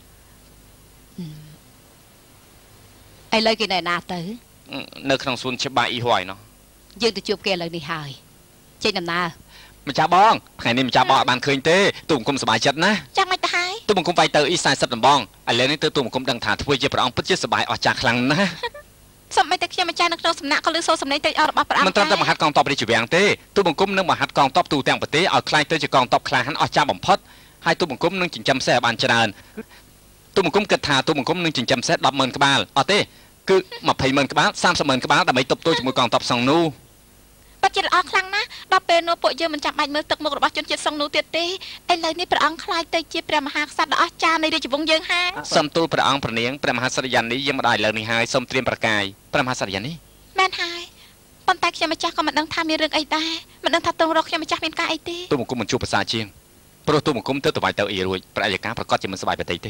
ឥឡូវគេនៅណាទៅនៅក្នុងសួនច្បារអ៊ីហួយណោះយើងទៅជួបគេឥឡូវនេះហើយចេញដំណើរម្ចាស់បងថ្ងៃនេះម្ចាស់បងអត់បានឃើញទេទូបង្គំសប្បាយចិត្តណាចាំមិនទៅហើយទូបង្គំវាយទៅអ៊ីសែសិបដំបងឥឡូវនេះទៅទូបង្គំដឹងថាធ្វើជាព្រះអង្គពិតជាសប្បាយអស្ចារ្យខ្លាំងណាស់សូម្បីតែខ្ញុំម្ចាស់នៅក្នុងសំណាក់ក៏លើសូរសំឡេងទៅអររបស់ព្រះអង្គមិនត្រឹមតែមហាត់កងទ័ពរាជវាំងទេទូបង្គំនឹងមហាត់កងទ័ពទូទាំងប្រទេសឲ្យខ្លាយទៅជាកងទ័ពក្លាហានអស្ចារ្យបំផុតហើយទូបង្គំនឹងចិញ្ចឹមសេះឲ្យបានច្រើនទូបង្គំគិតថាទូបង្គំនឹងចិញ្ចឹមសេះ ដប់ម៉ឺន ក្បាលអត់ទេគឺម្ភៃម៉ឺនក្បាលសាមសិបម៉ឺនក្បាលដើម្បីទប់ទល់ជាមួយកងទ័ពសង្នូបាត់ចិត្តល្អខ្លាំងណាស់ដល់ពេលនោះពួកយើងមិនចាំបាច់មើលទឹកមុខរបស់ជនជាតិសង្នូទៀតទេឥឡូវនេះព្រះអង្គខ្លាចទៅជាព្រះមហាក្សត្រដ៏អស្ចារ្យនៃរាជវង្សយើងហើយសូមទូលព្រះអង្គព្រះនាងព្រះមហាក្សត្រយានីយាងមកដល់ឥឡូវនេះហើយសូមត្រៀមប្រកាយព្រះមហាក្សត្រយានីមែនហើយប៉ុន្តែខ្ញុំម្ចាស់ក៏មិនដឹងថាមានរឿងអីដែរមិនដឹងថាតងរកខ្ញុំម្ចាស់មានការអីទេទូបង្គំមិនជួបភាសាជាងព្រោះទូបង្គំទៅទៅវាយទៅអីរួចព្រះអយកាប្រកាសជាមិនសប្បាយបន្តិចទេ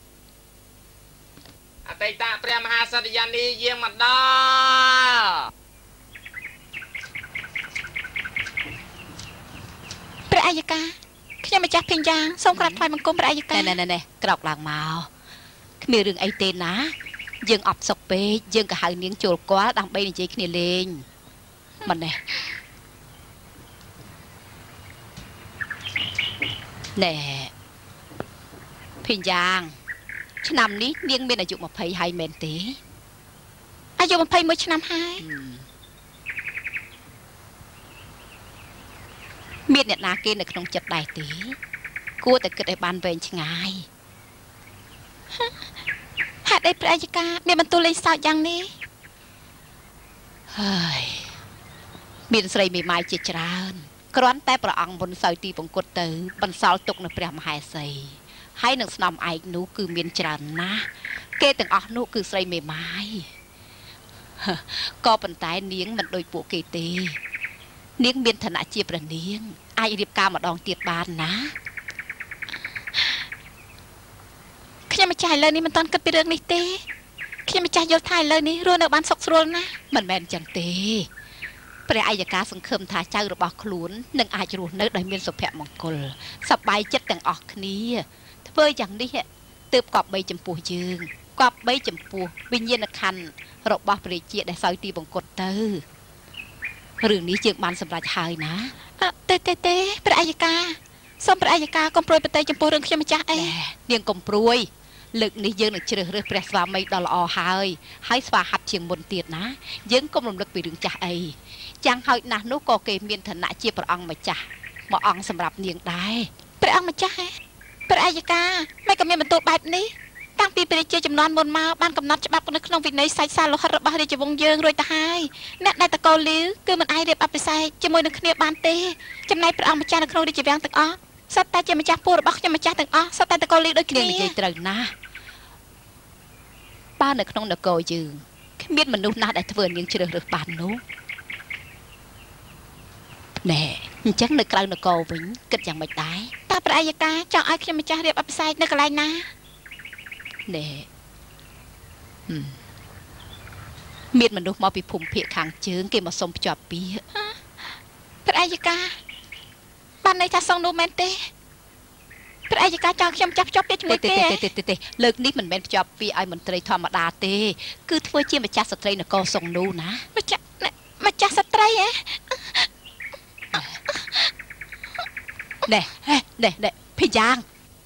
អតីតព្រះមហាក្សត្រយានីយាងមកដល់ព្រះអយកាខ្ញុំម្ចាស់ភេងយ៉ាងសូមក្រាបថ្វាយបង្គំព្រះអយកាណែណែណែក្រោកឡើងមកគ្មានរឿងអីទេណាយើងអប់សុកពេកយើងក៏ហៅនាងចូលគាល់ដើម្បីនិយាយគ្នាលេងមិនណែណែភេងយ៉ាងឆ្នាំនេះនាងមានអាយុยี่สิบហើយមែនទេអាយុยี่สิบเอ็ดឆ្នាំហើយមានអ្នកណាគេនៅក្នុងចិត្តដែរទេគួរតែគិតឲ្យបានវែងឆ្ងាយហេតុអីព្រះអយកាមានបន្ទូលលេងសើចយ៉ាងនេះហើយមានស្រីមេម៉ាយជាច្រើនគ្រាន់តែព្រះអង្គមុនសោយទីបង្គត់ទៅបន្សល់ទុកនៅព្រះមហេសីហើយនឹងស្នំឯកនោះគឺមានច្រើនណាស់គេទាំងអស់នោះគឺស្រីមេម៉ាយក៏ប៉ុន្តែនាងមិនដូចពួកគេទេនាងមានឋានៈជាព្រះនាងអាចរៀបការម្ដងទៀតបានណាខ្ញុំម្ចាស់ឥឡូវនេះមិនទាន់គិតពីរឿងនេះទេខ្ញុំម្ចាស់យល់ថាឥឡូវនេះរស់នៅបានសុខស្រួលណាស់មិនមែនចឹងទេព្រះអយកាសង្ឃឹមថាចៅរបស់ខ្លួននឹងអាចរស់នៅដោយមានសុភមង្គលសប្បាយចិត្តទាំងអស់គ្នាធ្វើយ៉ាងនេះទើបគប្បីចំពោះយើងគប្បីចំពោះវិញ្ញាណក្ខន្ធរបស់ព្រះជាដែលសោយទីបង្គត់ទៅរឿងនេះយើងបានសម្រេចហើយណាទេទេទេព្រះអយកាសូមព្រះអយកាកុំព្រួយប្រតិចំពោះរឿងខ្ញុំម្ចាស់អីនាងកុំព្រួយលើកនេះយើងនឹងជ្រើសរើសព្រះស្វាមីដ៏ល្អហើយហើយស្វាហាប់ជាងមុនទៀតណាយើងកុំរំលឹកពីរឿងចាស់អីចាំងហើយណាស់នោះក៏គេមានឋានៈជាព្រះអង្គម្ចាស់មួយអង្គសម្រាប់នាងដែរព្រះអង្គម្ចាស់ហ៎ព្រះអយកាមិនក៏មានបន្ទូលបែបនេះតាំងពីព្រះជាចំនួនមុនមកបានកំណត់ច្បាប់នៅក្នុងវិន័យសាច់សាលោហិតរបស់រាជវង្សយើងរួចទៅហើយអ្នកដែលតកោលីវគឺមិនអាចរៀបអភិសេកជាមួយនឹងគ្នាបានទេចំណែកព្រះអង្គម្ចាស់នៅក្នុងរាជវាំងទាំងអស់សត្វតែជាម្ចាស់ពូរបស់ខ្ញុំម្ចាស់ទាំងអស់សត្វតែតកោលីវដូចគ្នានិយាយត្រូវណាស់បើនៅក្នុងនគរយើងគ្មានមនុស្សណាដែលធ្វើនាងជ្រើសរើសបាននោះណែអញ្ចឹងនៅក្រៅនគរវិញគិតយ៉ាងម៉េចដែរតើព្រះអយកាចង់ឲ្យខ្ញុំម្ចាស់រៀបអភិសេកនៅកន្លែងណាណែមានមនុស្សមកពីភូមិភាគខាងជើងគេមកសុំភ្ជាប់ពាក្យព្រះអយកាបានន័យថាសងនោះមែនទេព្រះអយកាចង់ខ្ញុំចាប់ភ្ជាប់ពាក្យជាមួយគេទេទេទេលើកនេះមិនមែនភ្ជាប់ពាក្យឲ្យមន្ត្រីធម្មតាទេគឺធ្វើជាម្ចាស់ស្ត្រីនគរសងនោះណាម្ចាស់ម្ចាស់ស្ត្រីហ៎ណែណែណែភីយ៉ាង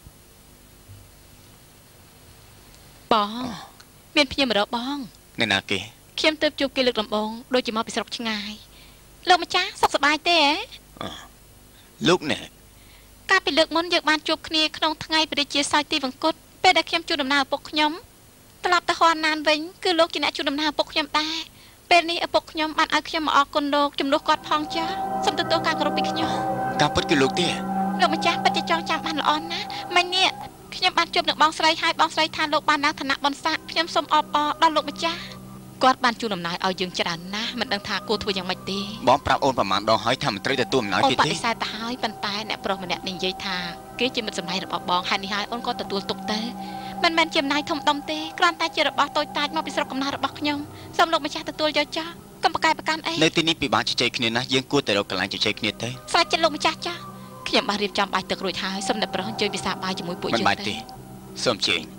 បងមានភ្ញៀវមករកបងអ្នកណាគេខ្ញុំទៅជួបគេលើកដំបូងដូចជាមកពីស្រុកឆ្ងាយលោកម្ចាស់សុខសប្បាយទេហ៎លោកណែកាលពីលើកមុនយើងបានជួបគ្នាក្នុងថ្ងៃព្រះរាជាសោយទីវង្គតពេលដែលខ្ញុំជួបដំណើរឪពុកខ្ញុំត្រឡប់ទៅហនណានវិញគឺលោកជាអ្នកជួបដំណើរឪពុកខ្ញុំដែរពេលនេះឪពុកខ្ញុំបានឲ្យខ្ញុំមកអរគុណលោកជំនួសគាត់ផងចាសូមទទួលការគោរពពីខ្ញុំការពិតគឺលោកទេលោកម្ចាស់ពិតជាចងចាំបានល្អណាស់មិញនេះខ្ញុំបានជួបនឹងបងស្រីហើយបងស្រីថាលោកបានឡើងឋានៈបនស័កខ្ញុំសូមអបអរដល់លោកម្ចាស់គាត់បានជួលដំណើរឲ្យយើងច្រើនណាស់មិនដឹងថាគួរធ្វើយ៉ាងម៉េចទេបងប្រាប់អូនប្រមាណដងហើយថាមិនត្រូវទទួលដំណើរទៀតទេអូនបដិសេធទៅហើយប៉ុន្តែអ្នកប្រុសម្នាក់និយាយថាគេជាមិត្តសម្លាញ់របស់បងហើយនេះហើយអូនក៏ទទួលទុកទៅមិនមែនជាអំណាចធំដុំទេគ្រាន់តែជារបស់តូចតាចមកពីស្រុកកំណើតរបស់ខ្ញុំសូមលោកម្ចាស់ទទួលយកចាស់កុំប្រកែកប្រកាន់អីនៅទីនេះពិបាកជជែកគ្នាណាស់យើងគួរតែរកកន្លែងជជែកគ្នាទៅស្រេចចិត្តលោកម្ចាស់ចាស់ខ្ញុំបានរៀបចំបាយទឹករួចហើយសូមអ្នកប្រុសអញ្ជើញពិសាបាយជាមួយពួកយើងទៅមិនបាច់ទេសូមជើញ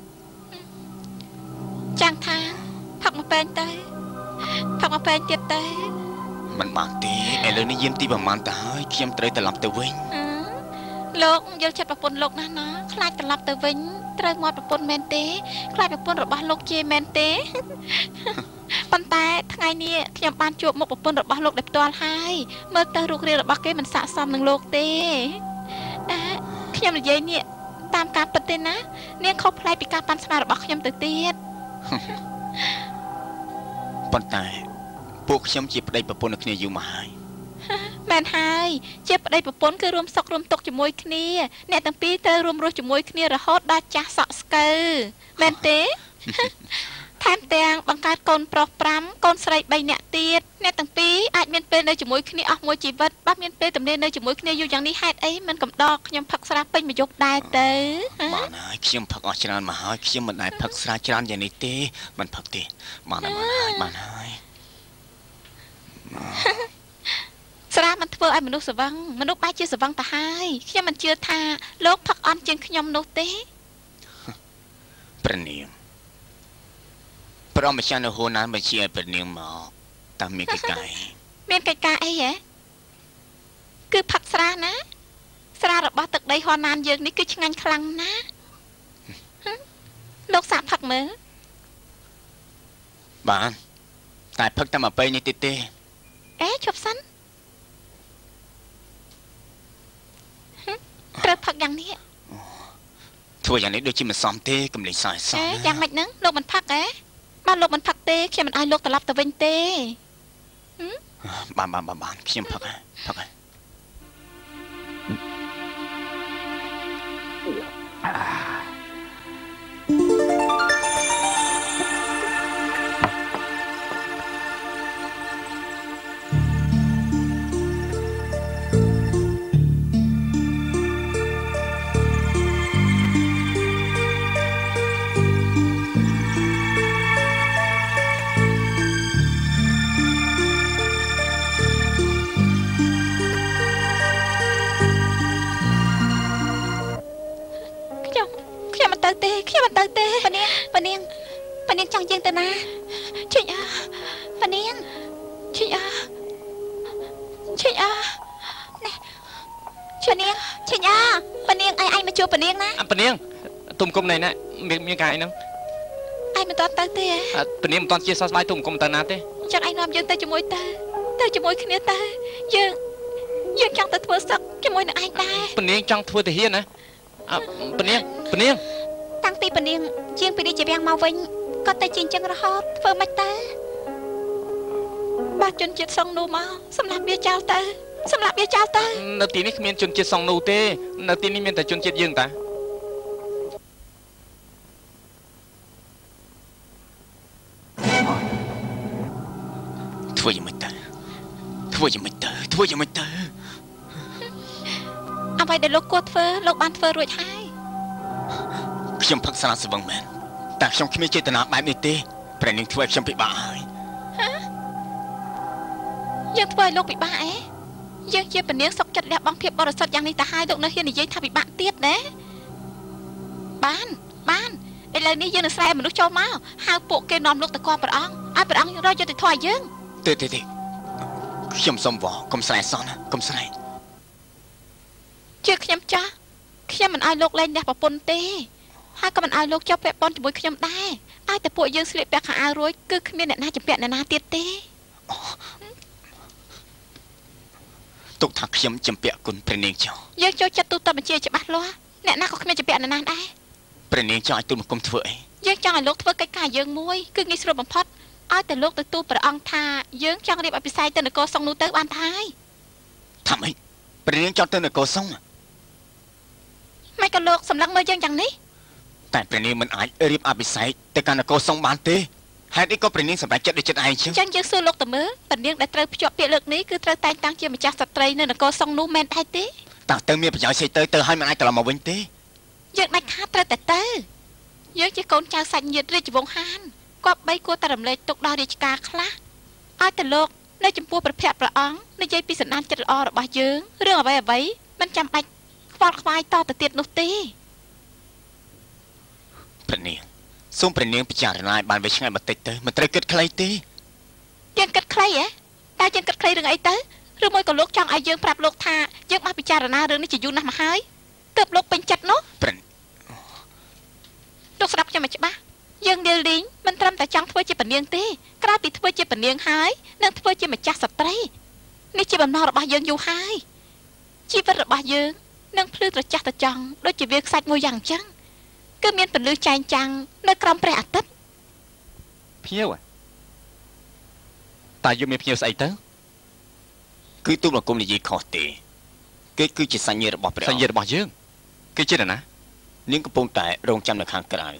ចាំងថាផឹកមកពេងទៅផឹកមកពេងទៀតទៅមិនបានទេឥឡូវនេះយាមទីប្រមាណទៅហើយខ្ញុំត្រូវត្រឡប់ទៅវិញលោកយល់ចិត្តប្រពន្ធលោកណាស់ណាខ្លាចត្រឡប់ទៅវិញត្រូវមកប្រពន្ធមែនទេខ្លាចប្រពន្ធរបស់លោកជាមែនទេប៉ុន្តែថ្ងៃនេះខ្ញុំបានជួបមុខប្រពន្ធរបស់លោកដែលផ្ទាល់ហើយមើលទៅរូបរាងរបស់គេមិនស័ក្តិសមនឹងលោកទេអឺខ្ញុំនិយាយនេះតាមការពិតទេណានាងខុសប្លែកពីការប៉ាន់ស្មានរបស់ខ្ញុំទៅទៀតប៉ុន្តែពួកខ្ញុំជាប្តីប្រពន្ធគ្នាយូរមកហើយមែនហើយជាប្តីប្រពន្ធគឺរួមសុខរួមទុក្ខជាមួយគ្នាអ្នកទាំងពីរត្រូវរួមរស់ជាមួយគ្នារហូតដល់ចាស់សក់ស្កើមែនទេថែមទាំងបង្កើតកូនប្រុសប្រាំកូនស្រីបីនាក់ទៀតអ្នកទាំងពីរអាចមានពេលនៅជាមួយគ្នាអស់មួយជីវិតបើមានពេលទំនេរនៅជាមួយគ្នាយូរយ៉ាងនេះហេតុអីមិនកំដរខ្ញុំផឹកស្រាពេញមួយយប់ដែរទៅបានហើយខ្ញុំផឹកអស់ច្រើនមកហើយខ្ញុំមិនដែលផឹកស្រាច្រើនយ៉ាងនេះទេមិនផឹកទេបានហើយបានហើយស្រាมันធ្វើឲ្យមនុស្សស្វឹងមនុស្សបែរជាស្វឹងទៅហើយខ្ញុំមិនជឿថាលោកផឹកអន់ជាងខ្ញុំនោះទេព្រះនាងព្រមម្ចាស់នៅហូនណានបញ្ជាឲ្យព្រះនាងមកតាមមានកិច្ចការមានកិច្ចការអីហ៎គឺផឹកស្រាណាស្រារបស់ទឹកដីហូនណានយើងនេះគឺឆ្ងាញ់ខ្លាំងណាស់លោកសាកផឹកមើលបានតែផឹកតែមួយពេលនេះទៀតទេអេឈប់សិនត្រូវផឹកយ៉ាងនេះធ្វើយ៉ាងនេះដូចជាមិនសមទេកំលេចសើចសោះយ៉ាងម៉េចហ្នឹងលោកមិនផឹកទេបើលោកមិនផឹកទេខ្ញុំមិនឲ្យលោកត្រឡប់ទៅវិញទេបានបានបានខ្ញុំផឹកផឹកទេខ្ញុំមិនទៅទេប៉នាងប៉នាងប៉នាងចង់យើងទៅណាឈិញអើប៉នាងឈិញអើឈិញអើនេះឈិញនាងឈិញអើប៉នាងឲ្យឯងមកជួបប៉នាងណាប៉នាងទុំគុំណៃណាមានមានកាយហ្នឹងឯងមិនតន់ទៅទេប៉នាងមិនតន់ជាសោះស្បាយទុំគុំទៅណាទេអញ្ចឹងឯងនាំយើងទៅជាមួយទៅទៅជាមួយគ្នាទៅយើងយើងចង់ទៅធ្វើសឹកជាមួយនឹងឯងដែរប៉នាងចង់ធ្វើទាហានណាប៉នាងប៉នាងតាំងពីប៉នាងជាងពីរាជវាំងមកវិញក៏តែជាអញ្ចឹងរហូតធ្វើមិនទៅបាទជនជាតិសុងនោះមកសម្រាប់វាចោលទៅសម្រាប់វាចោលទៅនៅទីនេះគ្មានជនជាតិសុងនោះទេនៅទីនេះមានតែជនជាតិយើងតាធ្វើយ៉ាងម៉េចទៅធ្វើយ៉ាងម៉េចទៅធ្វើយ៉ាងម៉េចទៅអ្វីដែលលោកគួរធ្វើលោកបានធ្វើរួចហើយខ្ញុំផឹកស្រាស្វឹងមែនតែខ្ញុំគ្មានចេតនាបែបនេះទេព្រះនាងធ្វើឲ្យខ្ញុំពិបាកហើយយើងធ្វើឲ្យលោកពិបាកអេយើងជាពនាងសុកចិត្តលះបង់ភាពបរិសុទ្ធយ៉ាងនេះទៅហើយលោកនៅហ៊ាននិយាយថាពិបាកទៀតណាបានបានឥឡូវនេះយើងនឹងស្រែមនុស្សចូលមកហៅពួកគេនាំលោកទៅគាល់ព្រះអង្គឲ្យព្រះអង្គរកយុត្តិធម៌ឲ្យយើងទេទេទេខ្ញុំសុំវកុំស្រែសោះណាកុំស្រែជាខ្ញុំចាស់ខ្ញុំមិនឲ្យលោកលែងលះប្រពន្ធទេហើយក៏មិនឲ្យលោកចុះពាក់ព័ន្ធជាមួយខ្ញុំដែរឲ្យតែពួកយើងស្លៀកពាក់ខោអាវរួចគឺគ្មានអ្នកណាចម្ពាក់អ្នកណាទៀតទេទុកថាខ្ញុំចម្ពាក់គុណព្រះនាងចោលយើងចូលចិត្តទូទៅបញ្ជាច្បាស់លាស់អ្នកណាក៏គ្មានចម្ពាក់អ្នកណាដែរព្រះនាងចង់ឲ្យទូលមកគុំធ្វើអីយើងចង់ឲ្យលោកធ្វើកិច្ចការយើងមួយគឺងាយស្រួលបំផុតឲ្យតែលោកទៅទូលព្រះអង្គថាយើងចង់រៀបអភិសេកទៅនគរសុងនោះទៅបានហើយថាម៉េចព្រះនាងចង់ទៅនគរសុងមិនក៏លោកសម្លឹងមើលយើងយ៉ាងនេះតែព្រះនាងមិនអាចរៀបអភិសេកទៅកាន់នគរសុងបានទេហេតុអីក៏ព្រះនាងសម្រេចចិត្តដូចចិត្តឯងចឹងចឹងយើងសួរលោកទៅមើលព្រះនាងដែលត្រូវភ្ជាប់ពាក្យលើកនេះគឺត្រូវតែងតាំងជាម្ចាស់ស្ត្រីនៅនគរសុងនោះមែនដែរទេតើទៅមានប្រយោជន៍ស្អីទៅទៅហើយមិនអាចត្រឡប់មកវិញទេយើងដាច់ខាតត្រូវតែទៅយើងជាកូនចៅសាច់ញាតិរាជវង្សហានគប្បីគួរតែរំលែកទុកដល់រាជការខ្លះឲ្យតែលោកនៅចំពោះព្រះភ័ក្ត្រព្រះអង្គនិយាយពីសន្តានចិត្តល្អរបស់យើងរឿងអ្វីអ្វីមិនចាំបាច់ខ្វល់ខ្វាយតទៅទៀតនោះទេព្រះនាងសូមព្រះនាងពិចារណាឲ្យបានវាឆ្ងាយបន្តិចទៅមិនត្រូវគិតខ្លីទេយើងគិតខ្លីហ៎តែយើងគិតខ្លីរឿងអីទៅឬមួយក៏លោកចង់ឲ្យយើងប្រាប់លោកថាយើងបានពិចារណារឿងនេះជាយូរណាស់មកហើយទើបលោកពេញចិត្តនោះព្រះលោកស្ដាប់ខ្ញុំមកច្បាស់យើងនាលលីងមិនត្រឹមតែចង់ធ្វើជាពនាងទេក្រៅពីធ្វើជាពនាងហើយនឹងធ្វើជាម្ចាស់ស្ត្រីនេះជាបំណងរបស់យើងយូរហើយជីវិតរបស់យើងនឹងភ្លឺត្រចះត្រចង់ដូចជាវាខ្សាច់មួយយ៉ាងអញ្ចឹងគឺមានពន្លឺចែងចាំងនៅក្រោមព្រះអាទិត្យភៀវតែយើងមានភ្ញៀវស្អីទៅគឺទូលបង្គំនិយាយខុសទេគេគឺជាសញ្ញារបស់ព្រះសញ្ញារបស់យើងគេជាណានាងកំពុងតែរងចាំនៅខាងក្រៅ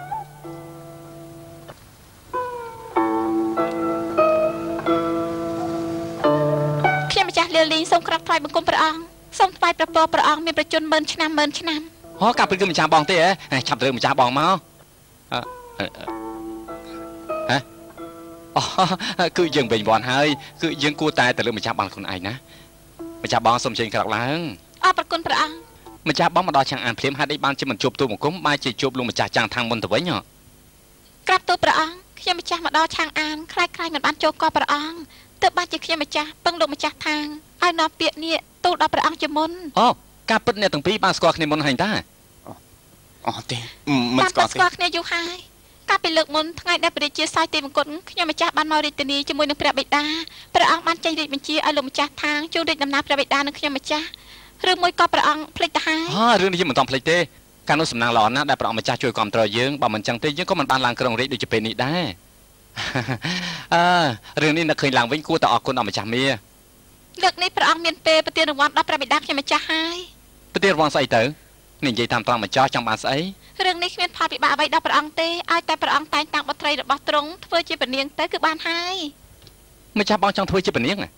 ខ្ញុំម្ចាស់លាលីងសូមក្រាបថ្វាយបង្គំព្រះអង្គសូមថ្វាយព្រះពរព្រះអង្គមានប្រជញ្ញម៉ឺនឆ្នាំម៉ឺនឆ្នាំហ៎កាប់ពីគឺម្ចាស់បងទេហ៎ឆាប់ទៅម្ចាស់បងមកអឺហ៎អូគឺយើងវិញវ័នហើយគឺយើងគួរតែទៅលើម្ចាស់បងខ្លួនឯងណាម្ចាស់បងសូមជើញក្រោកឡើងអរប្រគុណព្រះអង្គម្ចាស់បងមកដល់ចាំងអានភ្លាមហេតុអីបានជាមិនជួបទូបង្គំបែរជាជួបលោកម្ចាស់ចាំងខាងមុនទៅវិញហ៎ក្រាបទូលព្រះអង្គខ្ញុំម្ចាស់មកដល់ឆាងអានខ្លាចខ្លាចមិនបានចូលកល់ព្រះអង្គទើបបានជាខ្ញុំម្ចាស់ពឹងលោកម្ចាស់ថាងឲ្យនាំពាក្យនេះទូលដល់ព្រះអង្គជាមុនអូការពិតអ្នកទាំងពីរបានស្គាល់គ្នាមុនហើយតាអូទេមិនស្គាល់ស្គាល់គ្នាយូរហើយកាលពីលើកមុនថ្ងៃដែលព្រះរាជាសោយទីមង្គលខ្ញុំម្ចាស់បានមករាជធានីជាមួយនឹងព្រះបិតាព្រះអង្គបានចេញរាជបញ្ជាឲ្យលោកម្ចាស់ថាងចូលរាជដំណើរព្រះបិតានឹងខ្ញុំម្ចាស់ឬមួយក៏ព្រះអង្គភ្លេចទៅហើយហ៎រឿងនេះយើងមិនต้องភ្លេចទេការនោះសំណាងល្អណាស់ដែលព្រះអង្គម្ចាស់ជួយគ្រប់គ្រងយើងបើមិនចឹងទេយើងក៏មិនបានឡើងក្រុងរាជដូចជាពេលនេះដែរអើរឿងនេះនឹកឃើញឡើងវិញគួរតែអរគុណដល់ម្ចាស់មាលើកនេះព្រះអង្គមានពេលប្រទានរង្វាន់ដល់ព្រះបិតាខ្ញុំម្ចាស់ហើយប្រទានរង្វាន់ស្អីទៅនិយាយតាមត្រង់ម្ចាស់ចង់បានស្អីរឿងនេះគ្មានផលពិបាកអ្វីដល់ព្រះអង្គទេឲ្យតែព្រះអង្គតែងតាំងបុត្រីរបស់ទ្រង់ធ្វើជាព្រះនាងទៅគឺបានហើយម្ចាស់បងចង់ធ្វើជាព្រះនាង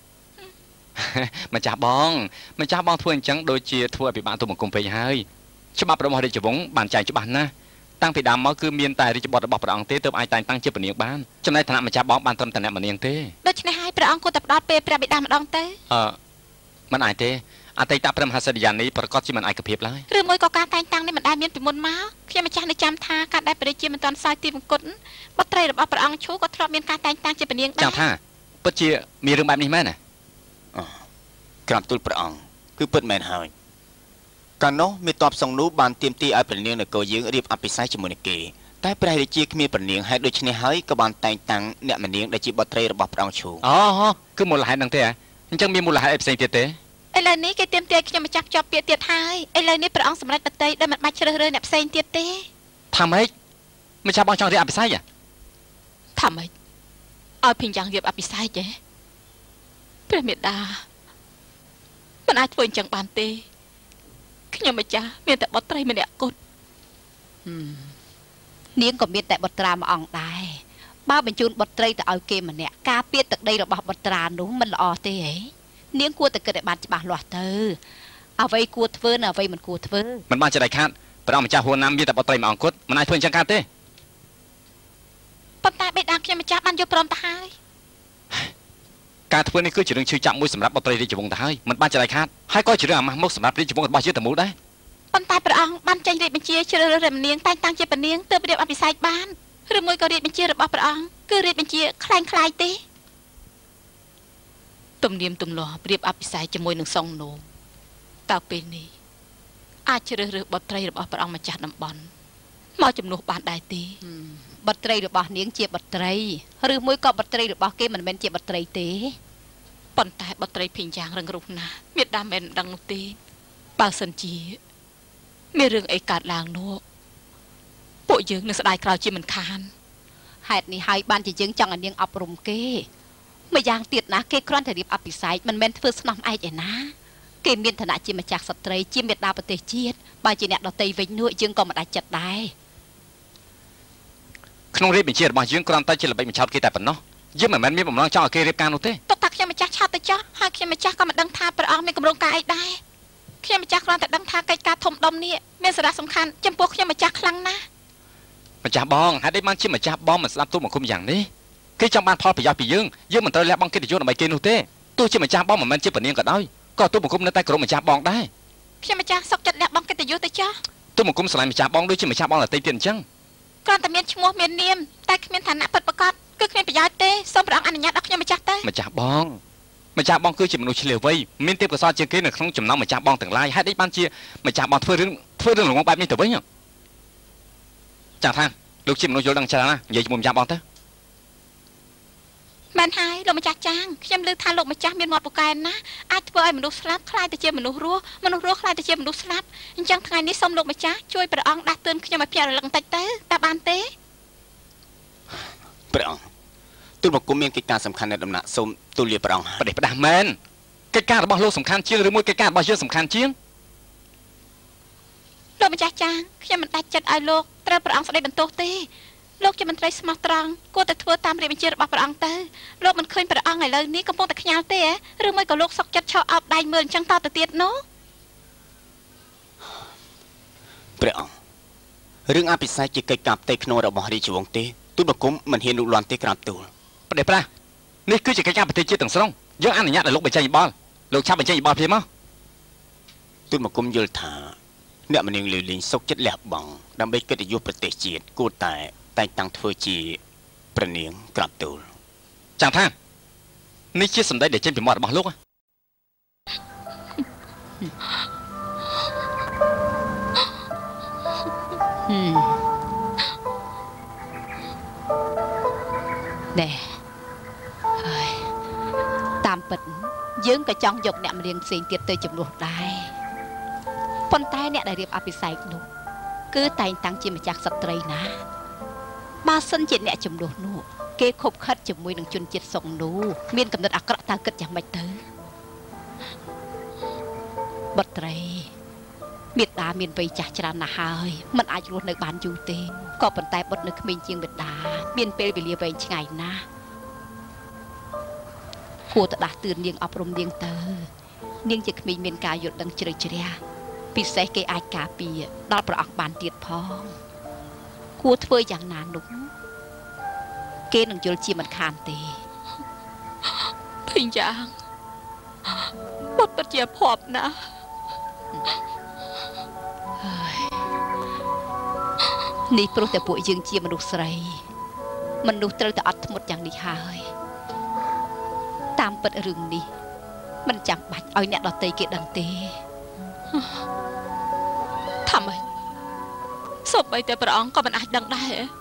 ម្ចាស់បងម្ចាស់បងធ្វើអញ្ចឹងដូចជាធ្វើឲ្យពិបាកទូបង្គំពេកហើយច្បាប់របស់រាជវង្សបានចែងច្បាស់ណាស់តាំងពីដើមមកគឺមានតែរាជបុត្ររបស់ព្រះអង្គទេទើបអាចតែងតាំងជាព្រះនាងបានចំណែកឋានៈម្ចាស់បងបានត្រឹមតែអ្នកម្នាងទេដូច្នេះហើយព្រះអង្គគួរតែផ្ដល់ពេលព្រះបិតាម្ដងទៅអឺមិនអាចទេអតីតព្រះមហាសេដ្ឋីយ៉ានីប្រកាសជាមិនឯកភាពឡើយឬមួយក៏ការតែងតាំងនេះមិនដែលមានពីមុនមកខ្ញុំម្ចាស់នៅចាំថាការដែលព្រះរាជាមិនទាន់សោយទីមង្គលបុត្រីរបស់ព្រះអង្គឈូក៏ធ្លាប់មានការតែងតាំងជាព្រះនាងដែរចាំថាពិតជាមានរឿងបែបនេះមែនណាអូក្រាបទូលព្រះអង្គគឺពិតមែនហើយកាលនោះមេតបសង្នូបានទាមទារឲ្យព្រះនាងនគរយើងរៀបអភិសេកជាមួយនឹងគេតែព្រះរាជាគ្មានព្រះនាងហើយដូច្នេះហើយក៏បានតែងតាំងអ្នកម្នាងដែលជាបុត្រីរបស់ព្រះអង្គឈូអូគឺមូលហេតុហ្នឹងទេអញ្ចឹងមានមូលហេតុអីផ្សេងទៀតទេឥឡូវនេះគេទាមទារខ្ញុំម្ចាស់ជាប់ពាក្យទៀតហើយឥឡូវនេះព្រះអង្គសម្រេចបតីដែលមិនបាច់ជ្រើសរើសអ្នកផ្សេងទៀតទេថាម៉េចម្ចាស់បងចង់រៀបអភិសេកថាម៉េចឲ្យភីយ៉ាងរៀបអភិសេកទេព្រះមេដាមិនអាចធ្វើអញ្ចឹងបានទេខ្ញុំម្ចាស់មានតែបុត្រីម្នាក់គត់នាងក៏មានតែបុត្រាមួយអង្គដែរបើបញ្ជូនបុត្រីទៅឲ្យគេម្នាក់ការពារទឹកដីរបស់បុត្រានោះមិនល្អទេហ៎នាងគួរតែគិតឲ្យបានច្បាស់លាស់ទៅអ្វីគួរធ្វើនិងអ្វីមិនគួរធ្វើមិនបានចែកខាតព្រះអង្គម្ចាស់ហួរណាមមានតែបុត្រីមួយអង្គគត់មិនអាចធ្វើអញ្ចឹងកើតទេប៉ុន្តែបេដាខ្ញុំម្ចាស់បានយល់ព្រមទៅហើយការធ្វើនេះគឺជារឿងឈឺចាប់មួយសម្រាប់បុត្រីរាជវង្សទៅហើយមិនបានចែកខាតហើយក៏ជារឿងអាម៉ាស់មុខសម្រាប់រាជវង្សរបស់យើងតែមូលដែរប៉ុន្តែព្រះអង្គបានចេញរាជបញ្ជាជ្រើសរើសរមនាងតែងតាំងជាព្រះនាងទើបរៀបអភិសេកបានឬមួយក៏រាជបញ្ជារបស់ព្រះអង្គគឺរាជបញ្ជាខ្លាំងខ្លាយទេទំនៀមទម្លាប់រៀបអភិសេកជាមួយនឹងសង្ឃនោមតើពេលនេះអាចជ្រើសរើសបុត្រីរបស់ព្រះអង្គម្ចាស់តំបន់មកជំនួសបានដែរទេបុត្រីរបស់នាងជាបុត្រីឬមួយក៏បុត្រីរបស់គេមិនមែនជាបុត្រីទេប៉ុន្តែបុត្រីភីយ៉ាងរឹងរូសណាស់មានដាមិនដឹងនោះទេបើសិនជាមានរឿងអីកើតឡើងនោះពួកយើងនឹងស្ដាយក្រោយជាមិនខានហេតុនេះហើយបានជាយើងចង់ឲ្យនាងអប់រំគេម្យ៉ាងទៀតណាគេគ្រាន់តែរៀបអភិសេកមិនមែនធ្វើស្នំឯកឯណាគេមានឋានៈជាម្ចាស់ស្ត្រីជាមេដាប្រទេសជាតិបើជាអ្នកដតីវិញនោះយើងក៏មិនដាច់ចិត្តដែរក្នុងរាជបញ្ជារបស់យើងគ្រាន់តែជាល្បិចបញ្ឆោតគេតែប៉ុណ្ណោះយើងមិនមែនមានបំណងចង់ឲ្យគេរៀបការនោះទេទុកតាខ្ញុំម្ចាស់ឆោតទៅចោះហើយខ្ញុំម្ចាស់ក៏មិនដឹងថាព្រះអង្គមានគម្រោងការអីដែរខ្ញុំម្ចាស់គ្រាន់តែដឹងថាកិច្ចការធំដុំនេះមានសារៈសំខាន់ចំពោះខ្ញុំម្ចាស់ខ្លាំងណាស់ម្ចាស់បងហេតុអីបានជាម្ចាស់បងមិនស្ដាប់ទូបង្គំយ៉ាងនេះគេចង់បានផលប្រយោជន៍ពីយើងយើងមិនត្រូវលះបង់កិត្តិយសដើម្បីគេនោះទេទោះជាម្ចាស់បងមិនមែនជាពនាងក៏ដោយក៏ទូបង្គំនៅតែគោរពម្ចាស់បងដែរខ្ញុំម្ចាស់សុខចិត្តលះបង់កិត្តិយសទៅចោះទូបង្គំស្រឡាញ់ម្ចាស់បងដូចជាម្ចាស់បងដទៃទៀតអញ្ចឹងគ្រាន់តែមានឈ្មោះមាននាមតែគ្មានឋានៈពិតប្រាកដគឺគ្មានប្រយោជន៍ទេសូមព្រះអង្គអនុញ្ញាតឲ្យខ្ញុំម្ចាស់ទៅម្ចាស់បងម្ចាស់បងគឺជាមនុស្សឆ្លៀវវៃមានទេពកោសល្យជាងគេនៅក្នុងចំណោមម្ចាស់បងទាំងឡាយហេតុអីបានជាម្ចាស់បងធ្វើរឿងធ្វើរឿងល្ងងបែបនេះទៅវិញចាថាលោកជាមនុស្សយល់ដឹងច្រើនណាស់និយាយជាមួយម្ចាស់បងទៅមែនហើយលោកម្ចាស់ចាងខ្ញុំឮថាលោកម្ចាស់មានមាត់ពូកែណាអាចធ្វើឲ្យមនុស្សស្លាប់ខ្លាយទៅជាមនុស្សរស់មនុស្សរស់ខ្លាយទៅជាមនុស្សស្លាប់អញ្ចឹងថ្ងៃនេះសូមលោកម្ចាស់ជួយព្រះអង្គដាស់តឿនខ្ញុំឲ្យភ្ញាក់រលឹកបន្តិចទៅតើបានទេព្រះអង្គទូលបង្គំមានកិច្ចការសំខាន់នៅដំណាក់សូមទូលាព្រះអង្គប្រទេសផ្ដាស់មែនកិច្ចការរបស់លោកសំខាន់ជាងឬមួយកិច្ចការរបស់យើងសំខាន់ជាងលោកម្ចាស់ចាងខ្ញុំមិនដាច់ចិត្តឲ្យលោកត្រូវព្រះអង្គស្ដីបន្ទោសទេលោកជាមន្ត្រីស្មោះត្រង់គួរតែធ្វើតាមរាជបញ្ជារបស់ព្រះអង្គទៅលោកមិនឃើញព្រះអង្គឥឡូវនេះកំពុងតែខ្ញាល់ទេឬមួយក៏លោកសុកចិត្តឆោអោបដៃមើលអញ្ចឹងតទៅទៀតនោះព្រះអង្គរឿងអភិសេកជាកិច្ចការផ្ទៃក្នុងរបស់រាជវង្សទេទូលបង្គំមិនហ៊ានលូកលាន់ទេក្រាបទូលប្រទេសប្រាស់នេះគឺជាកិច្ចការប្រទេសជាតិទាំងស្រុងយើងអនុញ្ញាតឲ្យលោកបញ្ចេញយោបល់លោកឆាប់បញ្ចេញយោបល់ភ្លាមមក ទូលបង្គំយល់ថាអ្នកមនាងលីលីងសុកចិត្តលះបង់ដើម្បីកិត្តិយសប្រទេសជាតិគួរតែតែងតាំងធ្វើជាព្រះនាងក្រាបទូលចាំថានេះជាសម្ដីដែលចេញពីមាត់របស់លោកណែហើយតាមពិតយើងក៏ចង់យកអ្នកមនាងផ្សេងទៀតទៅជំនួសដែរប៉ុន្តែអ្នកដែលរៀបអភិសេកនោះគឺតែងតាំងជាម្ចាស់ស្ត្រីណាបើសិនជាអ្នកជំនួសនោះគេខົບខិតជាមួយនឹងជនជាតិសុងនោះមានកំណត់អាក្រក់តើគិតយ៉ាងម៉េចទៅបុត្រីមេត្តាមានវ័យចាស់ច្រើនណាស់ហើយមិនអាចរស់នៅបានយូរទេក៏ប៉ុន្តែបុត្រនៅក្មេងជាងមេត្តាមានពេលវេលាវែងឆ្ងាយណាស់គួរតែដាស់តឿននាងអប់រំនាងទៅនាងជាក្មេងមានការយល់ដឹងជ្រៅជ្រះពិសេសគេអាចការពារដល់ព្រះអង្គបានទៀតផងគួរធ្វើយ៉ាងណានោះគេនឹងយល់ជាមិនខានទេភីយ៉ាងបុត្រពិតជាភ័ព្វណាស់នេះព្រោះតែពួកយើងជាមនុស្សស្រីមនុស្សត្រូវតែអត់ធ្មត់យ៉ាងនេះហើយតាមពិតរឿងនេះមិនចាំបាច់ឲ្យអ្នកដទៃគេដឹងទេថាម៉េចសូម្បីតែព្រះអង្គក៏មិនអាចដឹងដែរ